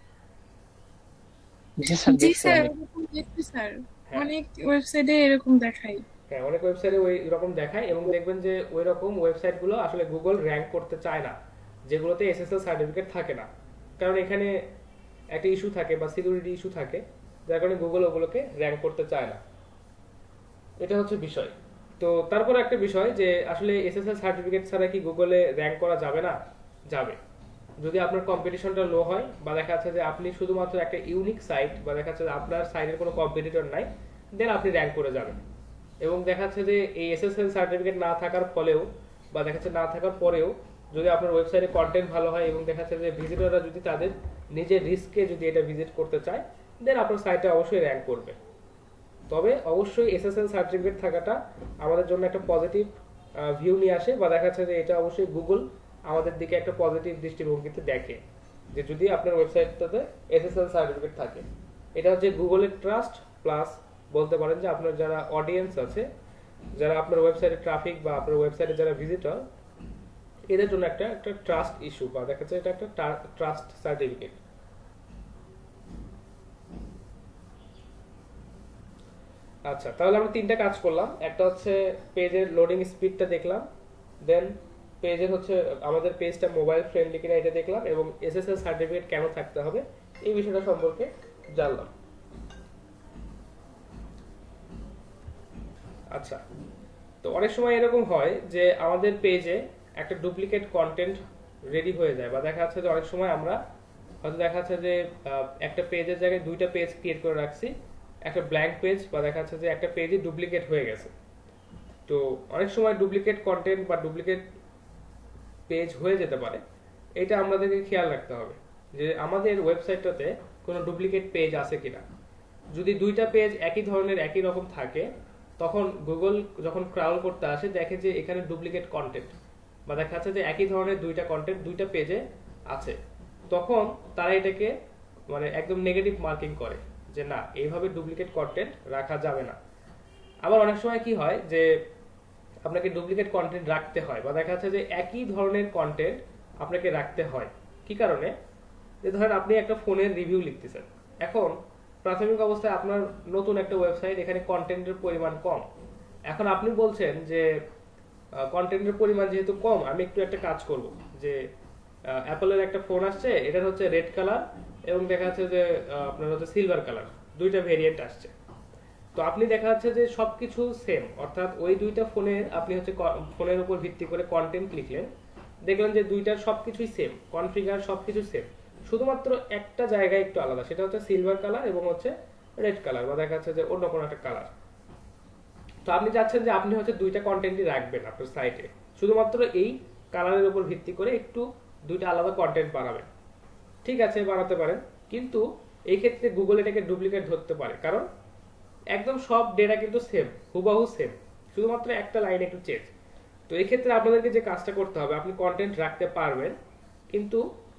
জি স্যার, জি দেখছি স্যার, অনেক। ওরকম দেখছি স্যার, হ্যাঁ। অনেক ওয়েবসাইটে এরকম দেখাই। হ্যাঁ, অনেক ওয়েবসাইটে ওই রকম দেখায়, এবং দেখবেন যে ওই রকম ওয়েবসাইটগুলো আসলে গুগল র্যাঙ্ক করতে চায় না, যেগুলোতে এসএসএল সার্টিফিকেট থাকে না, কারণ এখানে একটা ইস্যু থাকে বা সিকিউরিটি ইস্যু থাকে, যার কারণে গুগল ওগুলোকে র্যাঙ্ক করতে চায় না। এটা হচ্ছে বিষয়। তো তারপর একটা বিষয় যে আসলে এসএসএল সার্টিফিকেট ছাড়া কি গুগলে র্যাঙ্ক করা যাবে না? যাবে, যদি আপনার কম্পিটিশনটা লো হয়, বা দেখা যাচ্ছে যে আপনি শুধুমাত্র একটা ইউনিক সাইট, বা দেখা যাচ্ছে যে আপনার সাইটের কোনো কম্পিটিটর নাই, দেন আপনি র্যাঙ্ক করে যাবেন। এবং দেখা যাচ্ছে যে এই এসএসএল সার্টিফিকেট না থাকার ফলেও বা দেখা যাচ্ছে না থাকার পরেও যদি আপনার ওয়েবসাইটে কন্টেন্ট ভালো হয় এবং দেখা যাচ্ছে যে ভিজিটররা যদি তাদের নিজের রিস্কে যদি এটা ভিজিট করতে চায়, দেন আপনার সাইটে অবশ্যই র্যাঙ্ক করবে। তবে অবশ্যই এসএসএল সার্টিফিকেট থাকাটা আমাদের জন্য একটা পজিটিভ ভিউ নিয়ে আসে, বা দেখা যাচ্ছে যে এটা অবশ্যই গুগল আমাদের দিকে একটা পজিটিভ দৃষ্টিভঙ্গিতে দেখে যে যদি আপনার ওয়েবসাইটটাতে এসএসএল সার্টিফিকেট থাকে। এটা হচ্ছে গুগলের ট্রাস্ট প্লাস বলতে পারেন যে আপনার যারা অডিয়েন্স আছে, যারা আপনার ওয়েবসাইটে ট্রাফিক বা আপনার ওয়েবসাইটে যারা ভিজিটর, এদের জন্য একটা একটা ট্রাস্ট ইস্যু, বা দেখা যাচ্ছে এটা একটা ট্রাস্ট সার্টিফিকেট। আচ্ছা, তাহলে আমরা তিনটা কাজ করলাম। একটা হচ্ছে পেজের লোডিং স্পিডটা দেখলাম, দেন পেজের হচ্ছে আমাদের পেজটা মোবাইল ফ্রেন্ডলি কিনা এটা দেখলাম, এবং এসএসএল সার্টিফিকেট কেন থাকতে হবে এই বিষয়টা সম্পর্কে জানলাম। আচ্ছা, তো অনেক সময় এরকম হয় যে আমাদের পেজে একটা ডুপ্লিকেট কন্টেন্ট রেডি হয়ে যায়, বা দেখা যাচ্ছে যে অনেক সময় আমরা হয়তো দেখা যাচ্ছে যে একটা পেজের জায়গায় দুইটা পেজ ক্রিয়েট করে রাখছি, একটা ব্ল্যাঙ্ক পেজ, বা দেখা যাচ্ছে যে একটা পেজই ডুপ্লিকেট হয়ে গেছে। তো অনেক সময় ডুপ্লিকেট কন্টেন্ট বা ডুপ্লিকেট পেজ হয়ে যেতে পারে, এটা আমাদেরকে খেয়াল রাখতে হবে যে আমাদের ওয়েবসাইটটাতে কোনো ডুপ্লিকেট পেজ আছে কিনা। যদি দুইটা পেজ একই ধরনের একই রকম থাকে, তখন গুগল যখন ক্রাউল করতে আসে দেখে যে এখানে ডুপ্লিকেট কন্টেন্ট, বা দেখা যাচ্ছে যে একই ধরনের দুইটা কন্টেন্ট দুইটা পেজে আছে, তখন তারা এটাকে মানে একদম নেগেটিভ মার্কিং করে যে না, এইভাবে ডুপ্লিকেট কন্টেন্ট রাখা যাবে না। আবার অনেক সময় কি হয় যে আপনাকে ডুপ্লিকেট কন্টেন্ট রাখতে হয়, বা দেখা যাচ্ছে যে একই ধরনের কন্টেন্ট আপনাকে রাখতে হয়। কি কারণে? যে ধরেন আপনি একটা ফোনের রিভিউ লিখতেছেন, এখন প্রাথমিক অবস্থায় আপনার নতুন একটা ওয়েবসাইট, এখানে কন্টেন্টের পরিমাণ কম। এখন আপনি বলছেন যে কন্টেন্টের পরিমাণ যেহেতু কম, আমি একটু একটা কাজ করব যে অ্যাপলের একটা ফোন আসছে, এটার হচ্ছে রেড কালার এবং দেখা যাচ্ছে যে আপনার হচ্ছে সিলভার কালার, দুইটা ভেরিয়েন্ট আসছে। তো আপনি দেখা যাচ্ছে যে সবকিছু সেম, অর্থাৎ ওই দুইটা ফোনের আপনি হচ্ছে ফোনের উপর ভিত্তি করে কন্টেন্ট লিখলেন, দেখলেন যে দুইটার সবকিছুই সেম, কনফিগার সবকিছু সেম, শুধুমাত্র একটা জায়গায় একটু আলাদা, সেটা হচ্ছে সিলভার কালার এবং হচ্ছে রেড কালার, বা দেখা যাচ্ছে যে অন্য কোনো একটা কালার। তো আপনি চাচ্ছেন যে আপনি হচ্ছে দুইটা কন্টেন্টই রাখবেন আপনার সাইটে, শুধুমাত্র এই কালারের উপর ভিত্তি করে একটু দুইটা আলাদা কন্টেন্ট বানাবেন। ঠিক আছে, বানাতে পারেন, কিন্তু এই ক্ষেত্রে গুগল এটাকে ডুপ্লিকেট ধরতে পারে, কারণ একদম সব ডেটা কিন্তু সেম, হুবাহু সেম, শুধুমাত্র একটা লাইন একটু চেঞ্জ। তো এই ক্ষেত্রে আপনাদেরকে যে কাজটা করতে হবে, আপনি কন্টেন্ট রাখতে পারবেন, কিন্তু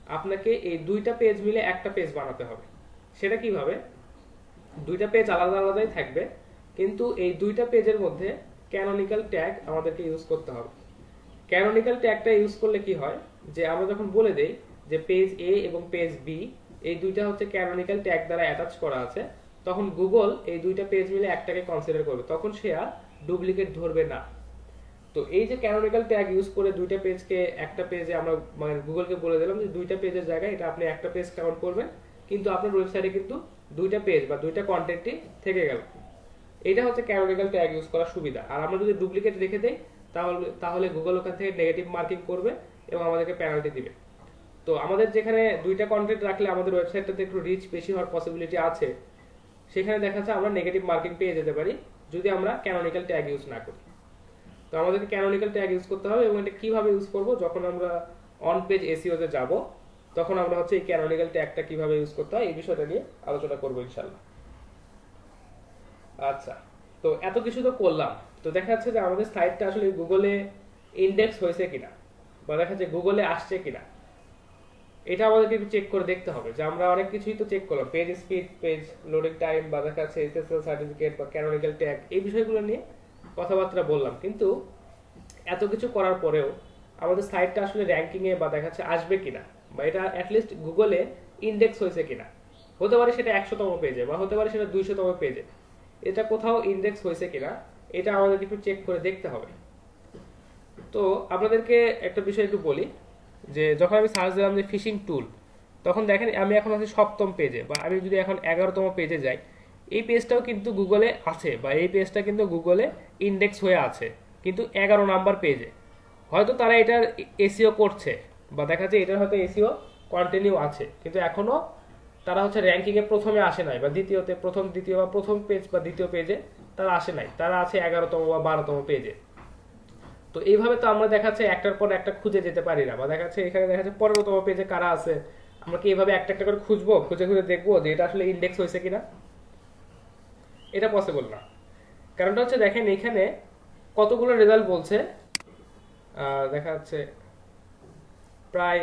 আপনাকে এই দুইটা পেজ মিলে একটা পেজ বানাতে হবে। সেটা কিভাবে? দুইটা পেজ আলাদা আলাদাই থাকবে, কিন্তু এই দুইটা পেজের মধ্যে ক্যানোনিক্যাল ট্যাগ আমাদেরকে ইউজ করতে হবে। ক্যানোনিক্যাল ট্যাগটা ইউজ করলে কি হয়, যে আমরা যখন বলে দেই যে পেজ এ এবং পেজ বি এই দুইটা হচ্ছে ক্যানোনিক্যাল ট্যাগ দ্বারা অ্যাটাচ করা আছে, তখন গুগল এই দুইটা পেজ মিলে একটাকে কনসিডার করবে, তখন সে আর ডুপ্লিকেট ধরবে না। তো এই যে ক্যানোনিক্যাল ট্যাগ ইউজ করে দুইটা পেজকে একটা পেজে আমরা মানে গুগলকে বলে দিলাম যে দুইটা পেজের জায়গায় এটা আপনি একটা পেজ কাউন্ট করবেন, কিন্তু আপনার ওয়েবসাইটে কিন্তু দুইটা পেজ বা দুইটা কন্টেন্টই থেকে গেল। এটা হচ্ছে ক্যানোনিক্যাল ট্যাগ ইউজ করার সুবিধা। আর আমরা যদি ডুপ্লিকেট রেখে দেই তাহলে গুগল ওখান থেকে নেগেটিভ মার্কিং করবে এবং আমাদেরকে পেনাল্টি দিবে। তো আমাদের যেখানে দুইটা কন্টেন্ট রাখলে আমাদের ওয়েবসাইটটাতে একটু রিচ বেশি হওয়ার পসিবিলিটি আছে, সেখানে দেখা যাচ্ছে আমরা নেগেটিভ মার্কিং পেয়ে যেতে পারি যদি আমরা ক্যানোনিক্যাল ট্যাগ ইউজ না করি। তো আমাদেরকে ক্যানোনিক্যাল ট্যাগ ইউজ করতে হবে, এবং এটা কিভাবে ইউজ করব, যখন আমরা অন পেজ এসইও তে যাব তখন আমরা হচ্ছে এই ক্যানোনিক্যাল ট্যাগটা কিভাবে ইউজ করতে হয় এই বিষয়টা নিয়ে আলোচনা করব ইনশাআল্লাহ। আচ্ছা, তো এত কিছু তো করলাম, তো দেখা যাচ্ছে যে আমাদের সাইটটা আসলে গুগলে ইন্ডেক্স হয়েছে কিনা বা দেখা যাচ্ছে গুগলে আসছে কিনা, এটা আমাদেরকে একটু চেক করে দেখতে হবে। যে আমরা অনেক কিছুই তো চেক করলাম, page speed, page loading time, বা দেখা যাচ্ছে এসএসএল সার্টিফিকেট বা ক্যানোনিক্যাল ট্যাগ, এই বিষয়গুলো নিয়ে কথাবার্তা বললাম, কিন্তু এত কিছু করার পরেও আমাদের সাইটটা আসলে র্যাঙ্কিং এ বা দেখা যাচ্ছে আসবে কিনা, বা এটা অ্যাটলিস্ট গুগলে ইন্ডেক্স হয়েছে কিনা, হতে পারে সেটা 100তম পেজে বা হতে পারে সেটা 200তম পেজে, এটা কোথাও ইন্ডেক্স হয়েছে কিনা এটা আমাদের একটু চেক করে দেখতে হবে। তো আপনাদেরকে একটা বিষয় একটু বলি, যে যখন আমি সার্চ দিলাম যে ফিশিং টুল, তখন দেখেন আমি এখন আছি 7তম পেজে, বা আমি যদি এখন 11তম পেজে যাই, এই পেজটাও কিন্তু গুগলে আছে, বা এই পেজটা কিন্তু গুগলে ইন্ডেক্স হয়ে আছে, কিন্তু 11 নাম্বার পেজে। হয়তো তারা এটার এসইও করছে, বা দেখা যাচ্ছে এটার হয়তো এসইও কন্টিনিউ আছে, কিন্তু এখনো তারা হচ্ছে র্যাঙ্কিং এ প্রথমে আসে নাই, বা দ্বিতীয়তে প্রথম দ্বিতীয় বা প্রথম পেজ বা দ্বিতীয় পেজে তারা আসে নাই, তারা আছে 11তম বা 12তম পেজে। তো এইভাবে তো আমরা দেখাচ্ছে একটার পর একটা খুঁজে যেতে পারি না, বা দেখাচ্ছে এখানে দেখাচ্ছে 15তম পেজে কারা আছে, আমরা কি এইভাবে একটা একটা করে খুঁজবো, খুঁজে খুঁজে দেখবো যে এটা আসলে ইন্ডেক্স হয়েছে কিনা? এটা পসিবল না। কারণটা হচ্ছে দেখেন এখানে কতগুলো রেজাল্ট বলছে, দেখা যাচ্ছে প্রায়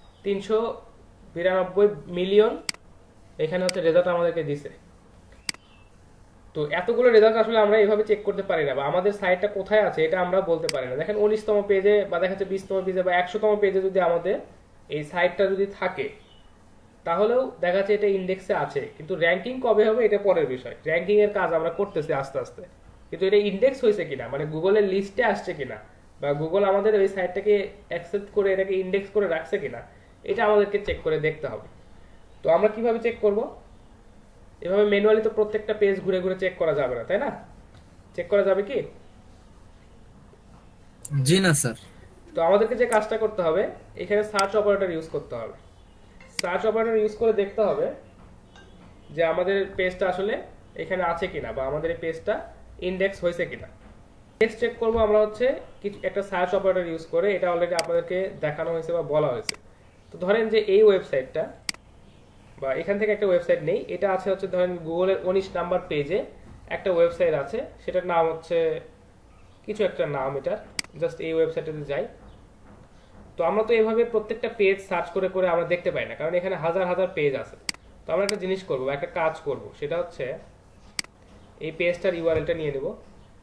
392 মিলিয়ন এখানে হচ্ছে রেজাল্ট আমাদেরকে দিছে। তো এতগুলো রেজাল্ট আসলে আমরা এইভাবে চেক করতে পারি না, বা আমাদের সাইটটা কোথায় আছে এটা আমরা বলতে পারি না। দেখেন 19তম পেজে বা দেখা যাচ্ছে 20তম পেজে বা 100তম পেজে যদি আমাদের এই সাইটটা যদি থাকে, তাহলেও দেখা যাচ্ছে এটা ইন্ডেক্সে আছে, কিন্তু র্যাঙ্কিং কবে হবে এটা পরের বিষয়। র্যাঙ্কিং এর কাজ আমরা করতেছি আস্তে আস্তে, কিন্তু এটা ইন্ডেক্স হয়েছে কিনা, মানে গুগলের লিস্টে আসছে কিনা, বা গুগল আমাদের ওই সাইটটাকে অ্যাকসেপ্ট করে এটাকে ইন্ডেক্স করে রাখছে কিনা, এটা আমাদেরকে চেক করে দেখতে হবে। তো আমরা কিভাবে চেক করব? এভাবে ম্যানুয়ালি তো প্রত্যেকটা পেজ ঘুরে ঘুরে চেক করা যাবে না, তাই না? চেক করা যাবে কি? জি না স্যার। তো আমাদেরকে যে কাজটা করতে হবে, এখানে সার্চ অপারেটর ইউজ করতে হবে। সার্চ অপারেটর ইউজ করে দেখতে হবে যে আমাদের পেজটা আসলে এখানে আছে কিনা, বা আমাদের এই পেজটা ইন্ডেক্স হয়েছে কিনা। নেক্সট চেক করব আমরা হচ্ছে কিছু একটা সার্চ অপারেটর ইউজ করে, এটা অলরেডি আপনাদেরকে দেখানো হয়েছে বা বলা হয়েছে। তো ধরেন যে এই ওয়েবসাইটটা, বা এখান থেকে একটা ওয়েবসাইট নেই, এটা আছে হচ্ছে ধরেন গুগলের 19 নাম্বার পেজে একটা ওয়েবসাইট আছে, সেটার নাম হচ্ছে কিছু একটা নাম, এটা জাস্ট এই ওয়েবসাইটে যাই। তো আমরা তো এভাবে প্রত্যেকটা পেজ সার্চ করে করে আমরা দেখতে পাই না, কারণ এখানে হাজার হাজার পেজ আছে। তো আমরা একটা জিনিস করব, একটা কাজ করব, সেটা হচ্ছে এই পেজটার ইউআরএলটা নিয়ে নেব,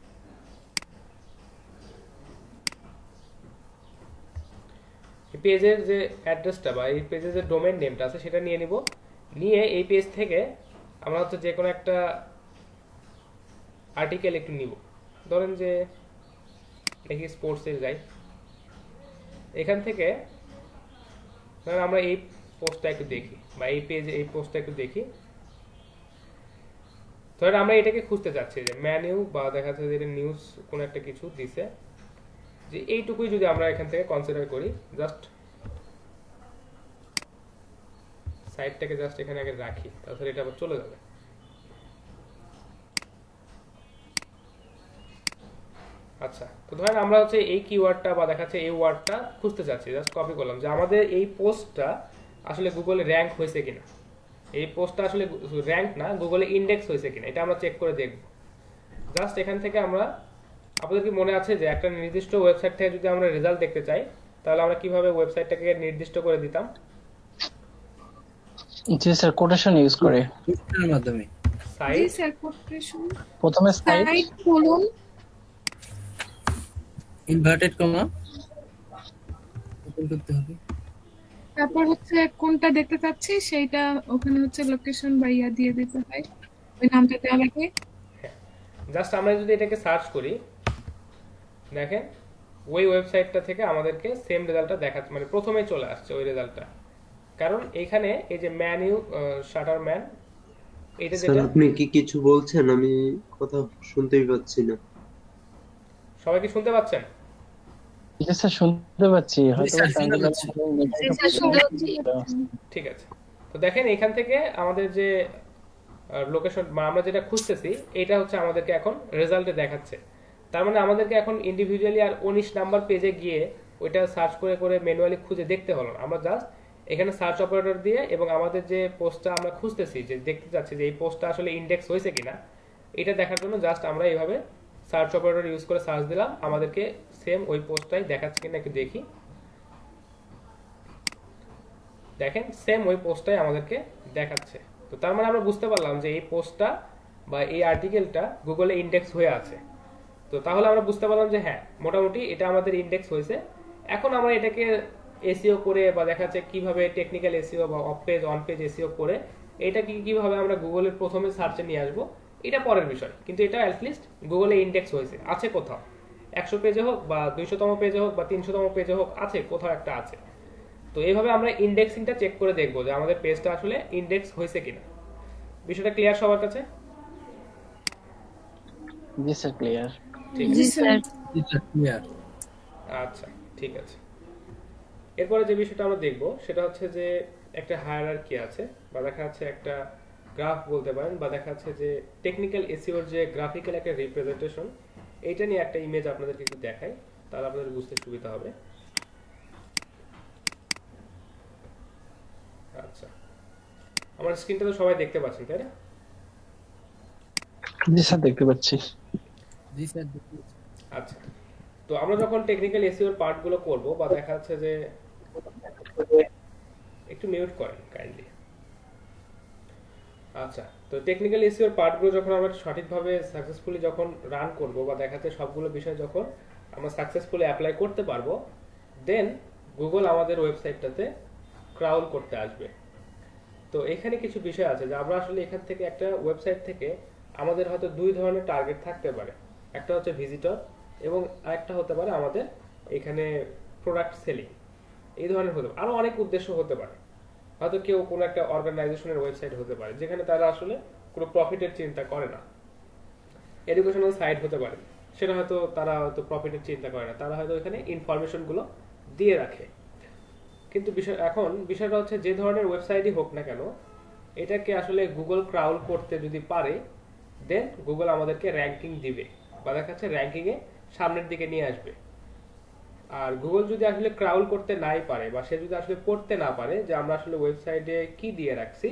এই পেজের যে অ্যাড্রেসটা বা এই পেজের যে ডোমেইন নেমটা আছে সেটা নিয়ে নিব, নিয়ে এই পেজ থেকে আমরা হচ্ছে যে কোনো একটা আর্টিকেল একটু নিব। ধরেন যে দেখি স্পোর্টসে যাই, এখান থেকে ধরেন আমরা এই পোস্টটা একটু দেখি, বা এই পেজে এই পোস্টটা একটু দেখি। ধরেন আমরা এটাকে খুঁজতে চাচ্ছি যে ম্যানিউ, বা দেখা যাচ্ছে যে এটা নিউজ কোনো একটা কিছু দিছে, যে এইটুকুই যদি আমরা এখান থেকে কনসিডার করি, জাস্ট সাইটটাকে জাস্ট এখানে আগে রাখি, তাহলে এটা আবার চলে যাবে। আচ্ছা, তো ধরেন আমরা হচ্ছে এই কিওয়ার্ডটা বা দেখাচ্ছে এই ওয়ার্ডটা খুঁজতে চাচ্ছি, জাস্ট কপি করলাম, যে আমাদের এই পোস্টটা আসলে গুগলে র্যাঙ্ক হয়েছে কিনা, এই পোস্টটা আসলে র্যাঙ্ক না গুগলে ইন্ডেক্স হয়েছে কিনা, এটা আমরা চেক করে দেখব। জাস্ট এখান থেকে আমরা, আপনাদের কি মনে আছে যে একটা নির্দিষ্ট ওয়েবসাইট থেকে যদি আমরা রেজাল্ট দেখতে চাই, তাহলে আমরা কিভাবে ওয়েবসাইটটাকে নির্দিষ্ট করে দিতাম? জি স্যার, কোটেশন ইউজ করে কোটেশনের মাধ্যমে। জি সাইট স্যার, কোটেশন প্রথমে site, site colon inverted comma open করতে হবে। তারপর হচ্ছে কোনটা দেখতে চাচ্ছি সেইটা ওখানে হচ্ছে লোকেশন বা ইয়া দিয়ে দিতে হয়, ওই নামটা দেওয়া লাগে। জাস্ট আমরা যদি এটাকে সার্চ করি, দেখেন ওই ওয়েবসাইটটা থেকে আমাদেরকে সেম রেজাল্টটা দেখাচ্ছে, মানে প্রথমে চলে আসছে ওই রেজাল্টটা। কারণ এখানে এই যে ম্যানু শাটার ম্যান, এটা স্যার যেটা আপনি কি কিছু বলছেন? আমি কথা শুনতেই পাচ্ছি না। সবাই কি শুনতে পাচ্ছেন? জি স্যার শুনতে পাচ্ছি, জি হয়তো স্যার, শুনতে ট্রায়াঙ্গেলের পাচ্ছি। জি স্যার, শুনতে পাচ্ছি। ঠিক আছে, তো দেখেন এখান থেকে আমাদের যে লোকেশন আমরা যেটা খুঁজতেছি এটা হচ্ছে আমাদেরকে এখন রেজাল্টে দেখাচ্ছে। তার মানে আমাদেরকে এখন ইন্ডিভিজুয়ালি আর 19 নাম্বার পেজে গিয়ে ওইটা সার্চ করে করে ম্যানুয়ালি খুঁজে দেখতে হলো না। আমরা জাস্ট এখানে সার্চ অপারেটর দিয়ে এবং আমাদের যে পোস্টটা আমরা খুঁজতেছি, যে দেখতে চাচ্ছি যে এই পোস্টটা আসলে ইন্ডেক্স হয়েছে কিনা, এটা দেখার জন্য জাস্ট আমরা এইভাবে সার্চ অপারেটর ইউজ করে সার্চ দিলাম, আমাদেরকে সেম ওই পোস্টটাই দেখাচ্ছে কিনা একটু দেখি। দেখেন সেম ওই পোস্টটাই আমাদেরকে দেখাচ্ছে। তো তার মানে আমরা বুঝতে পারলাম যে এই পোস্টটা বা এই আর্টিকেলটা গুগলে ইন্ডেক্স হয়ে আছে। তো তাহলে আমরা বুঝতে পারলাম যে হ্যাঁ, মোটামুটি এটা আমাদের ইন্ডেক্স হয়েছে। এখন আমরা এটাকে এসইও করে বা দেখা যাচ্ছে কিভাবে টেকনিক্যাল এসইও বা off page on page SEO করে এটাকে কিভাবে আমরা গুগলের প্রথমে সার্চে নিয়ে আসবো, এটা পরের বিষয়। কিন্তু এটা অ্যাটলিস্ট গুগলে ইন্ডেক্স হয়েছে, আছে কোথাও, 100 পেজে হোক বা 200তম পেজে হোক বা 300তম পেজে হোক, আছে কোথাও একটা আছে। তো এইভাবে আমরা ইন্ডেক্সিংটা চেক করে দেখবো যে আমাদের পেজটা আসলে ইন্ডেক্স হয়েছে কিনা। বিষয়টা ক্লিয়ার সবার কাছে? জি স্যার ক্লিয়ার। ঠিক জি আছে, স্যার। জি স্যার, ক্লিয়ার। আচ্ছা ঠিক আছে। এরপরে যে বিষয়টা আমরা দেখবো সেটা হচ্ছে যে একটা হায়ারার্কি আছে, বা দেখা যাচ্ছে একটা গ্রাফ বলতে পারেন, বা দেখা যাচ্ছে যে টেকনিক্যাল এসইওর যে গ্রাফিক্যাল একটা রিপ্রেজেন্টেশন, এইটা নিয়ে একটা ইমেজ আপনাদেরকে একটু দেখাই, তাহলে আপনাদের বুঝতে সুবিধা হবে। আচ্ছা, আমার স্ক্রিনটা তো সবাই দেখতে পাচ্ছেন তাই না? জি স্যার দেখতে পাচ্ছি। জি স্যার, দেখতে পাচ্ছি। আচ্ছা, তো আমরা যখন টেকনিক্যাল এসইওর পার্টগুলো করব, বা দেখা যাচ্ছে যে একটু মিউট করেন কাইন্ডলি। আচ্ছা, তো টেকনিক্যাল এসইওর পার্টগুলো যখন আমরা সঠিকভাবে সাকসেসফুলি যখন রান করব, বা দেখা যাচ্ছে সবগুলো বিষয় যখন আমরা সাকসেসফুলি অ্যাপ্লাই করতে পারবো, দেন গুগল আমাদের ওয়েবসাইটটাতে ক্রাউল করতে আসবে। তো এখানে কিছু বিষয় আছে যে আমরা আসলে এখান থেকে একটা ওয়েবসাইট থেকে আমাদের হয়তো দুই ধরনের টার্গেট থাকতে পারে। একটা হচ্ছে ভিজিটর এবং আরেকটা হতে পারে আমাদের এখানে প্রোডাক্ট সেলিং। এই ধরনের হতে পারে, আরো অনেক উদ্দেশ্য হতে পারে। হয়তো কেউ কোনো একটা অর্গানাইজেশনের ওয়েবসাইট হতে পারে যেখানে তারা আসলে কোনো প্রফিটের চিন্তা করে না। এডুকেশনাল সাইট হতে পারে, সেটা হয়তো তারা হয়তো প্রফিটের চিন্তা করে না, তারা হয়তো এখানে ইনফরমেশনগুলো দিয়ে রাখে। কিন্তু বিষয়টা হচ্ছে যে ধরনের ওয়েবসাইটই হোক না কেন, এটাকে আসলে গুগল ক্রাউল করতে যদি পারে, দেন গুগল আমাদেরকে র্যাঙ্কিং দিবে, বা দেখা যাচ্ছে র্যাঙ্কিং এ সামনের দিকে নিয়ে আসবে। আর গুগল যদি আসলে ক্রাউল করতে নাই পারে, বা সে যদি আসলে পড়তে না পারে যে আমরা আসলে ওয়েবসাইটে কি দিয়ে রাখছি,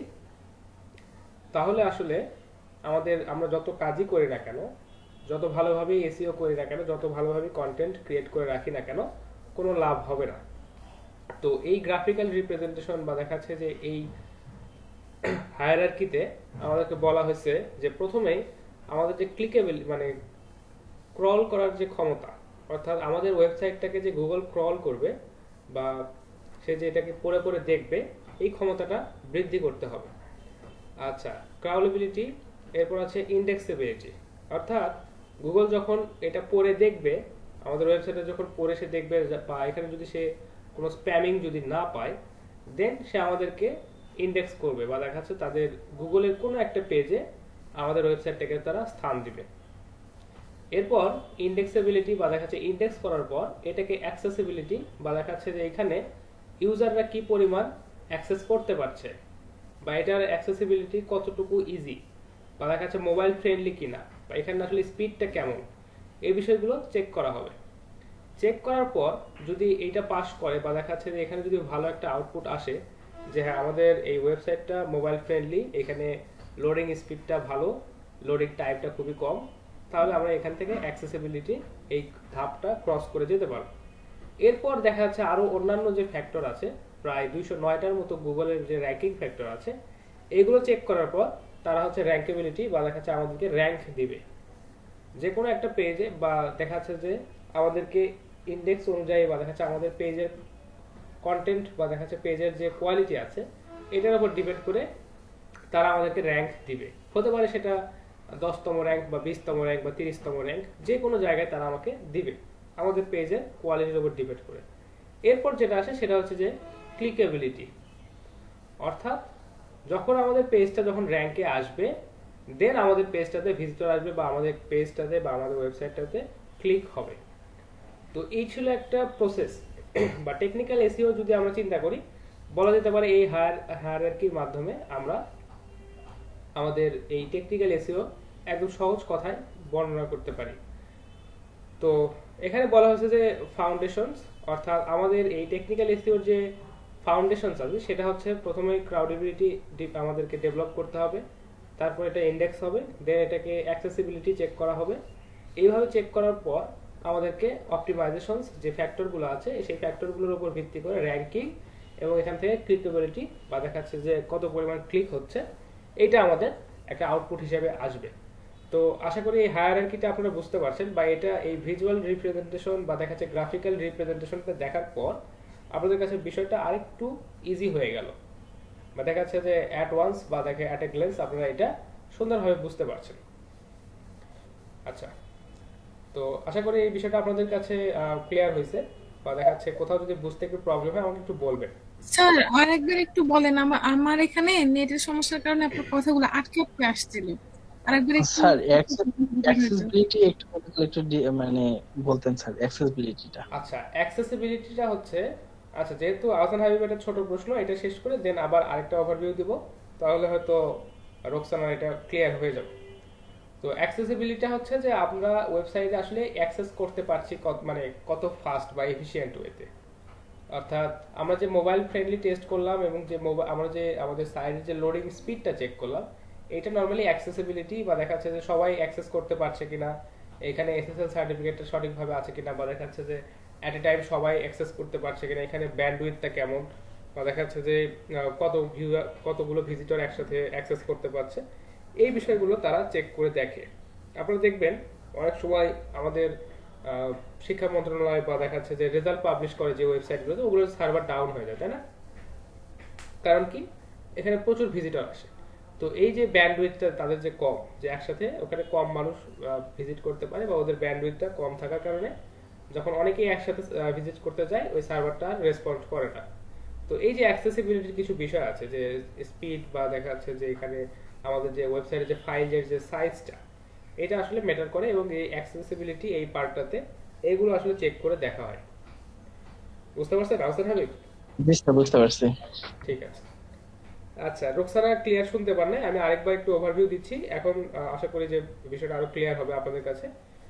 তাহলে আসলে আমরা যত কাজই করি না কেন, যত ভালোভাবে এসইও করি না কেন, যত ভালোভাবে কন্টেন্ট ক্রিয়েট করে রাখি না কেন, কোনো লাভ হবে না। তো এই গ্রাফিক্যাল রিপ্রেজেন্টেশন বা দেখাচ্ছে যে এই হায়ারার্কিতে আমাদেরকে বলা হয়েছে যে প্রথমেই আমাদের যে ক্লিকেবল মানে ক্রল করার যে ক্ষমতা, অর্থাৎ আমাদের ওয়েবসাইটটাকে যে গুগল ক্রল করবে বা সে যে এটাকে পড়ে পড়ে দেখবে, এই ক্ষমতাটা বৃদ্ধি করতে হবে। আচ্ছা, ক্রাউলেবিলিটি, এরপর আছে ইন্ডেক্সেবিলিটি, অর্থাৎ গুগল যখন এটা পড়ে দেখবে, আমাদের ওয়েবসাইটে যখন পড়ে সে দেখবে, বা এখানে যদি সে কোনো স্প্যামিং যদি না পায়, দেন সে আমাদেরকে ইন্ডেক্স করবে, বা দেখা যাচ্ছে তাদের গুগলের কোনো একটা পেজে আমাদের ওয়েবসাইটটাকে তারা স্থান দিবে। এরপর ইন্ডেক্সেবিলিটি, বা দেখা যাচ্ছে ইন্ডেক্স করার পর এটাকে অ্যাক্সেসিবিলিটি, বা দেখা যাচ্ছে যে এখানে ইউজাররা কি পরিমাণ অ্যাক্সেস করতে পারছে, বা এটার অ্যাক্সেসিবিলিটি কতটুকু ইজি, বা দেখা যাচ্ছে মোবাইল ফ্রেন্ডলি কিনা, বা এখানে আসলে স্পিডটা কেমন, এই বিষয়গুলো চেক করা হবে। চেক করার পর যদি এইটা পাস করে, বা দেখা যাচ্ছে যে এখানে যদি ভালো একটা আউটপুট আসে যে হ্যাঁ আমাদের এই ওয়েবসাইটটা মোবাইল ফ্রেন্ডলি, এখানে লোডিং স্পিডটা ভালো, লোডিং টাইমটা খুবই কম, তাহলে আমরা এখান থেকে অ্যাক্সেসিবিলিটি এই ধাপটা ক্রস করে যেতে পারবো। এরপর দেখা যাচ্ছে আরো অন্যান্য যে ফ্যাক্টর আছে, প্রায় 209টার মতো গুগলের যে র্যাঙ্কিং ফ্যাক্টর আছে এগুলো চেক করার পর তারা হচ্ছে র্যাঙ্কেবিলিটি বা দেখা যাচ্ছে আমাদেরকে র্যাঙ্ক দিবে যে কোনো একটা পেজে, বা দেখা যাচ্ছে যে আমাদেরকে ইন্ডেক্স অনুযায়ী বা দেখা যাচ্ছে আমাদের পেজের কন্টেন্ট বা দেখা যাচ্ছে পেজের যে কোয়ালিটি আছে এটার উপর ডিপেন্ড করে তারা আমাদেরকে র্যাঙ্ক দিবে। হতে পারে সেটা 10তম র্যাঙ্ক বা 20তম র্যাঙ্ক বা 30তম র্যাঙ্ক, যে কোনো জায়গায় তারা আমাকে দিবে আমাদের পেজের কোয়ালিটির উপর ডিপেন্ড করে। এরপর যেটা আসে সেটা হচ্ছে যে ক্লিকেবিলিটি, অর্থাৎ যখন আমাদের পেজটা যখন র্যাঙ্কে আসবে দেন আমাদের পেজটাতে ভিজিটর আসবে বা আমাদের পেজটাতে বা আমাদের ওয়েবসাইটটাতে ক্লিক হবে। তো এই ছিল একটা প্রসেস বা টেকনিক্যাল এসইও যদি আমরা চিন্তা করি বলা যেতে পারে এই হায়ারার্কির মাধ্যমে আমরা আমাদের এই টেকনিক্যাল এসইও একদম সহজ কথায় বর্ণনা করতে পারি। তো এখানে বলা হয়েছে যে ফাউন্ডেশনস, অর্থাৎ আমাদের এই টেকনিক্যাল এসইওর যে ফাউন্ডেশনস আছে সেটা হচ্ছে প্রথমে ক্রাউডেবিলিটি আমাদেরকে ডেভেলপ করতে হবে, তারপর এটা ইন্ডেক্স হবে, দেন এটাকে অ্যাক্সেসিবিলিটি চেক করা হবে। এইভাবে চেক করার পর আমাদেরকে অপটিমাইজেশনস যে ফ্যাক্টরগুলো আছে সেই ফ্যাক্টরগুলোর উপর ভিত্তি করে র্যাঙ্কিং এবং এখান থেকে ক্লিকেবিলিটি বা দেখাচ্ছে যে কত পরিমাণ ক্লিক হচ্ছে এটা আমাদের একটা আউটপুট হিসেবে আসবে। তো আশা করি এই হায়ারার্কিটা আপনারা বুঝতে পারছেন, বা এটা এই ভিজুয়াল রিপ্রেজেন্টেশন বা দেখাচ্ছে গ্রাফিক্যাল রিপ্রেজেন্টেশনটা দেখার পর আপনাদের কাছে বিষয়টা আরেকটু ইজি হয়ে গেল, বা দেখা যাচ্ছে যে অ্যাট ওয়ান্স বা দেখে অ্যাট এ গ্লেন্স আপনারা এটা সুন্দরভাবে বুঝতে পারছেন। আচ্ছা, তো আশা করি এই বিষয়টা আপনাদের কাছে ক্লিয়ার হয়েছে, বা দেখা যাচ্ছে কোথাও যদি বুঝতে একটু প্রবলেম হয় আমাকে একটু বলবেন। স্যার আরেকবার একটু বলেন, আমার এখানে নেটের সমস্যার কারণে আপনার কথাগুলো আটকে আটকে আসছিল। আরেকবার একটু স্যার অ্যাক্সেসিবিলিটি একটু মানে বলতেন স্যার অ্যাক্সেসিবিলিটিটা। আচ্ছা, অ্যাক্সেসিবিলিটিটা হচ্ছে, আচ্ছা যেহেতু আহসান হাবিব একটা ছোট প্রশ্ন, এটা শেষ করে দেন আবার আরেকটা ওভারভিউ দিব, তাহলে হয়তো রোকসানার এটা ক্লিয়ার হয়ে যাবে। তো অ্যাক্সেসিবিলিটি হচ্ছে যে আমরা ওয়েবসাইটে আসলে অ্যাক্সেস করতে পারছি মানে কত ফাস্ট বা এফিশিয়েন্ট ওয়েতে। অর্থাৎ আমরা যে মোবাইল ফ্রেন্ডলি টেস্ট করলাম এবং যে আমরা যে আমাদের সাইটের যে লোডিং স্পিডটা চেক করলাম, এটা নর্মালি অ্যাক্সেসিবিলিটি বা দেখাচ্ছে যে সবাই অ্যাক্সেস করতে পারছে কিনা, এখানে এসএসএল সার্টিফিকেটটা সঠিকভাবে আছে কিনা, বা দেখাচ্ছে যে অ্যাট এ টাইম সবাই অ্যাক্সেস করতে পারছে কিনা, এখানে ব্যান্ডউইথটা কেমন, বা দেখাচ্ছে যে কতগুলো ভিজিটর একসাথে অ্যাক্সেস করতে পারছে, এই বিষয়গুলো তারা চেক করে দেখে। আপনারা দেখবেন অনেক সময় আমাদের শিক্ষা মন্ত্রণালয় বা দেখাচ্ছে যে রেজাল্ট পাবলিশ করে যে ওয়েবসাইটগুলোতে, ওগুলোর সার্ভার ডাউন হয়ে যায়, তাই না? কারণ কি, এখানে প্রচুর ভিজিটর আসে। তো এই যে ব্যান্ডউইথটা তাদের যে কম, যে একসাথে ওখানে কম মানুষ ভিজিট করতে পারে বা ওদের ব্যান্ডউইথটা কম থাকার কারণে যখন অনেকেই একসাথে ভিজিট করতে যায় ওই সার্ভারটা রেসপন্ড করে না। তো এই যে অ্যাক্সেসিবিলিটির কিছু বিষয় আছে, যে স্পিড বা দেখা যাচ্ছে যে এখানে আমাদের যে ওয়েবসাইটের যে ফাইলের যে সাইজটা, এটা আসলে ম্যাটার করে, এবং এই অ্যাক্সেসিবিলিটি এই পার্টটাতে এইগুলো আসলে চেক করে দেখা হয়। বুঝতে পারছেন আহসান হাবিব? বুঝতে পারছি। ঠিক আছে। আচ্ছা, রোকসানা ক্লিয়ার শুনতে পার নাই, আমি আরেকবার একটু ওভারভিউ দিচ্ছি, এখন আশা করি যে বিষয়টা আরো ক্লিয়ার হবে আপনাদের কাছে।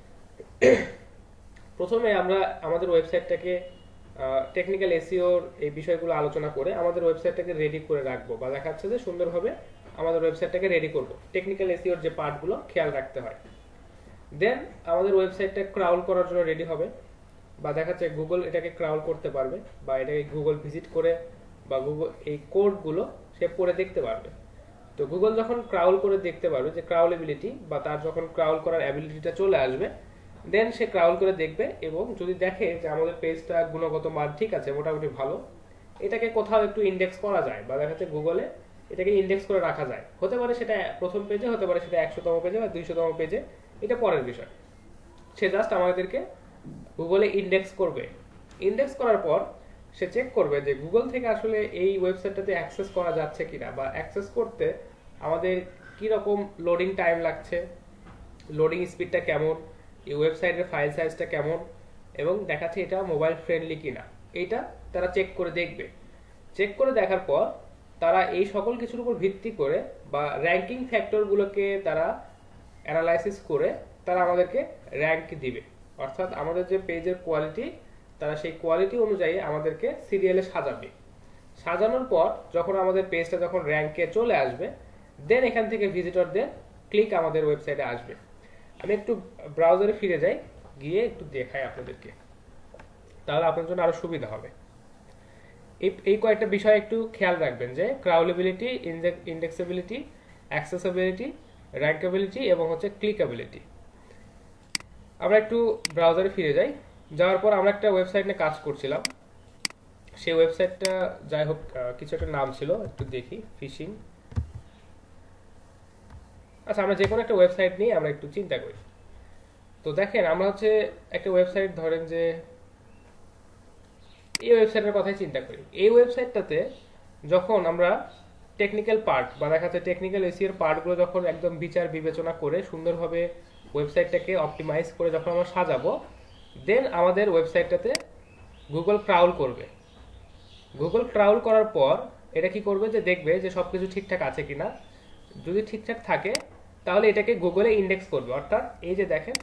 প্রথমে আমরা আমাদের ওয়েবসাইটটাকে টেকনিক্যাল এসইওর এই বিষয়গুলো আলোচনা করে আমাদের ওয়েবসাইটটাকে রেডি করে রাখবো, বা দেখা যাচ্ছে যে সুন্দরভাবে আমাদের ওয়েবসাইটটাকে রেডি করব। টেকনিক্যাল এসইওর যে পার্টগুলো খেয়াল রাখতে হয়। দেন আমাদের ওয়েবসাইটটা ক্রাউল করার জন্য রেডি হবে, বা দেখা যাচ্ছে গুগল এটাকে ক্রাউল করতে পারবে, বা এটাকে গুগল ভিজিট করে বা গুগল এই কোডগুলো সে পড়ে দেখতে পারবে। তো গুগল যখন ক্রাউল করে দেখতে পারবে যে ক্রাউলেবিলিটি বা তার যখন ক্রাউল করার অ্যাবিলিটিটা চলে আসবে, দেন সে ক্রাউল করে দেখবে, এবং যদি দেখে যে আমাদের পেজটা গুণগত মান ঠিক আছে, মোটামুটি ভালো, এটাকে কোথাও একটু ইন্ডেক্স করা যায়, বা দেখা যাচ্ছে গুগলে এটাকে ইন্ডেক্স করে রাখা যায়। হতে পারে সেটা প্রথম পেজে, হতে পারে সেটা 100তম পেজে বা 200তম পেজে, এটা পরের বিষয়। সে জাস্ট আমাদেরকে গুগলে ইন্ডেক্স করবে। ইন্ডেক্স করার পর সে চেক করবে যে গুগল থেকে আসলে এই ওয়েবসাইটটাতে অ্যাক্সেস করা যাচ্ছে কিনা, বা অ্যাক্সেস করতে আমাদের কি রকম লোডিং টাইম লাগছে, লোডিং স্পিডটা কেমন, এই ওয়েবসাইটের ফাইল সাইজটা কেমন, এবং দেখাচ্ছে এটা মোবাইল ফ্রেন্ডলি কিনা, এইটা তারা চেক করে দেখবে। চেক করে দেখার পর তারা এই সকল কিছুর উপর ভিত্তি করে বা র্যাঙ্কিং ফ্যাক্টরগুলোকে তারা অ্যানালাইসিস করে তারা আমাদেরকে র্যাঙ্ক দিবে। অর্থাৎ আমাদের যে পেজের কোয়ালিটি, তারা সেই কোয়ালিটি অনুযায়ী আমাদেরকে সিরিয়ালে সাজাবে। সাজানোর পর যখন আমাদের পেজটা যখন র্যাঙ্কে চলে আসবে, দেন এখান থেকে ভিজিটরদের ক্লিক আমাদের ওয়েবসাইটে আসবে। আমি একটু ব্রাউজারে ফিরে যাই, গিয়ে একটু দেখাই আপনাদেরকে, তাহলে আপনার জন্য আরো সুবিধা হবে। এই কয়েকটা বিষয় একটু খেয়াল রাখবেন, যে ক্রাউলেবিলিটি, ইন্ডেক্সেবিলিটি, অ্যাক্সেসিবিলিটি, র্যাঙ্কেবিলিটি এবং হচ্ছে ক্লিকেবিলিটি। আমরা একটু ব্রাউজারে ফিরে যাই। যাওয়ার পর আমরা একটা ওয়েবসাইট নিয়ে কাজ করছিলাম। সেই ওয়েবসাইটটা যাই হোক কিছু একটা নাম ছিল, একটু দেখি, ফিশিং। আচ্ছা, আমরা যে কোনো একটা ওয়েবসাইট নিয়ে আমরা একটু চিন্তা করি। তো দেখেন, আমরা হচ্ছে একটা ওয়েবসাইট ধরেন যে এই ওয়েবসাইটের কথাই চিন্তা করি। এই ওয়েবসাইটটাতে যখন আমরা টেকনিক্যাল পার্ট বা দেখা যাচ্ছে টেকনিক্যাল এসিওর পার্টগুলো যখন একদম বিচার বিবেচনা করে সুন্দরভাবে ওয়েবসাইটটাকে অপটিমাইজ করে যখন আমরা সাজাবো, দেন আমাদের ওয়েবসাইটটাতে গুগল ক্রাউল করবে। গুগল ক্রাউল করার পর এটা কি করবে, যে দেখবে যে সবকিছু ঠিকঠাক আছে কিনা। যদি ঠিকঠাক থাকে তাহলে এটাকে গুগলে ইন্ডেক্স করবে। অর্থাৎ এই যে দেখেন,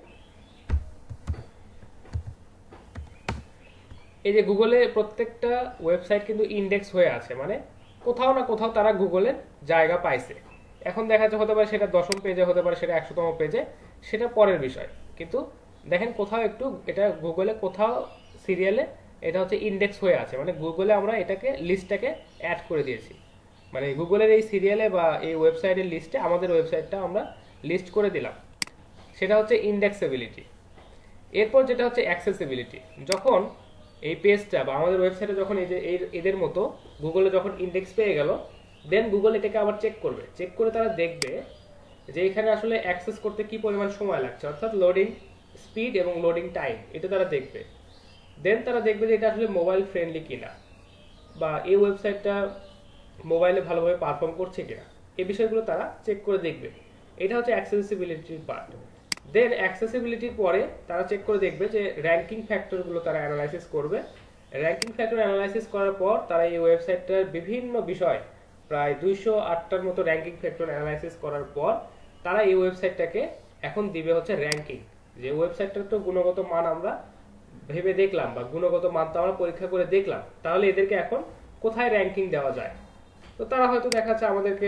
এই যে গুগলে প্রত্যেকটা ওয়েবসাইট কিন্তু ইন্ডেক্স হয়ে আছে, মানে কোথাও না কোথাও তারা গুগলের জায়গা পাইছে। এখন দেখা যাচ্ছে হতে পারে সেটা 10ম পেজে, হতে পারে সেটা 100তম পেজে, সেটা পরের বিষয়। কিন্তু দেখেন কোথাও একটু এটা গুগলে কোথাও সিরিয়ালে এটা হচ্ছে ইন্ডেক্স হয়ে আছে, মানে গুগলে আমরা এটাকে লিস্টটাকে অ্যাড করে দিয়েছি। মানে গুগলের এই সিরিয়ালে বা এই ওয়েবসাইটের লিস্টে আমাদের ওয়েবসাইটটা আমরা লিস্ট করে দিলাম। সেটা হচ্ছে ইন্ডেক্সেবিলিটি। এরপর যেটা হচ্ছে অ্যাক্সেসিবিলিটি। যখন এই পেজটা বা আমাদের ওয়েবসাইটে যখন এই যে এদের মতো গুগলে যখন ইন্ডেক্স পেয়ে গেল, দেন গুগল এটাকে আবার চেক করবে। চেক করে তারা দেখবে যে এখানে আসলে অ্যাক্সেস করতে কি পরিমাণ সময় লাগছে, অর্থাৎ লোডিং স্পিড এবং লোডিং টাইম, এটা তারা দেখবে। দেন তারা দেখবে যে এটা আসলে মোবাইল ফ্রেন্ডলি কিনা, বা এই ওয়েবসাইটটা মোবাইলে ভালোভাবে পারফর্ম করছে কিনা, এই বিষয়গুলো তারা চেক করে দেখবে। এটা হচ্ছে অ্যাক্সেসিবিলিটির পার্ট। দেন অ্যাক্সেসিবিলিটির পরে তারা চেক করে দেখবে যে র্যাঙ্কিং ফ্যাক্টরগুলো তারা অ্যানালাইসিস করবে। র্যাঙ্কিং ফ্যাক্টর অ্যানালাইসিস করার পর তারা এই ওয়েবসাইটটার বিভিন্ন বিষয়, প্রায় 208টার মতো র্যাঙ্কিং ফ্যাক্টর অ্যানালাইসিস করার পর তারা এই ওয়েবসাইটটাকে এখন দিবে হচ্ছে র্যাঙ্কিং। যে ওয়েবসাইটটার তো গুণগত মান আমরা ভেবে দেখলাম, বা গুণগত মান তো আমরা পরীক্ষা করে দেখলাম, তাহলে এদেরকে এখন কোথায় র্যাঙ্কিং দেওয়া যায়। তো তারা হয়তো দেখাচ্ছে আমাদেরকে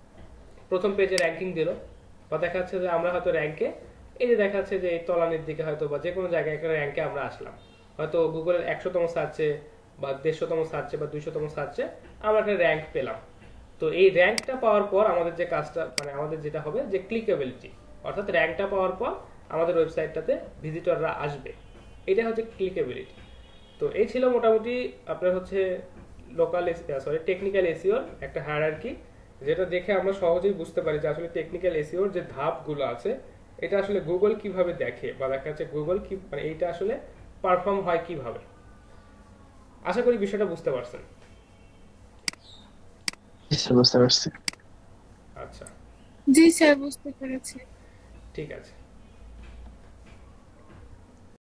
প্রথম পেজে র্যাঙ্কিং দিল, বা দেখাচ্ছে যে আমরা হয়তো র্যাঙ্কে এই যে দেখাচ্ছে যে এই তলানির দিকে হয়তো বা যে কোনো জায়গায় একটা র্যাঙ্কে আমরা আসলাম, হয়তো গুগলের 100তম সার্চে বা 150তম সার্চে বা 200তম সার্চে আমরা একটা র্যাঙ্ক পেলাম। তো এই র্যাঙ্কটা পাওয়ার পর আমাদের যে কাজটা, মানে আমাদের যেটা হবে যে ক্লিকেবিলিটি, অর্থাৎ র্যাঙ্কটা পাওয়ার পর আমাদের ওয়েবসাইটটাতে ভিজিটররা আসবে, এটা হচ্ছে ক্লিকেবিলিটি। তো এই ছিল মোটামুটি আপনার হচ্ছে টেকনিক্যাল এসইওর একটা হায়ারার্কি, যেটা দেখে আমরা সহজেই বুঝতে পারি যে আসলে টেকনিক্যাল এসইওর যে ধাপগুলো আছে এটা আসলে গুগল কিভাবে দেখে, বা দেখা যাচ্ছে গুগল কি, মানে এইটা আসলে পারফর্ম হয় কিভাবে। আশা করি বিষয়টা বুঝতে পারছেন। বুঝতে পারছি। আচ্ছা, জি স্যার, বুঝতে পেরেছি। ঠিক আছে।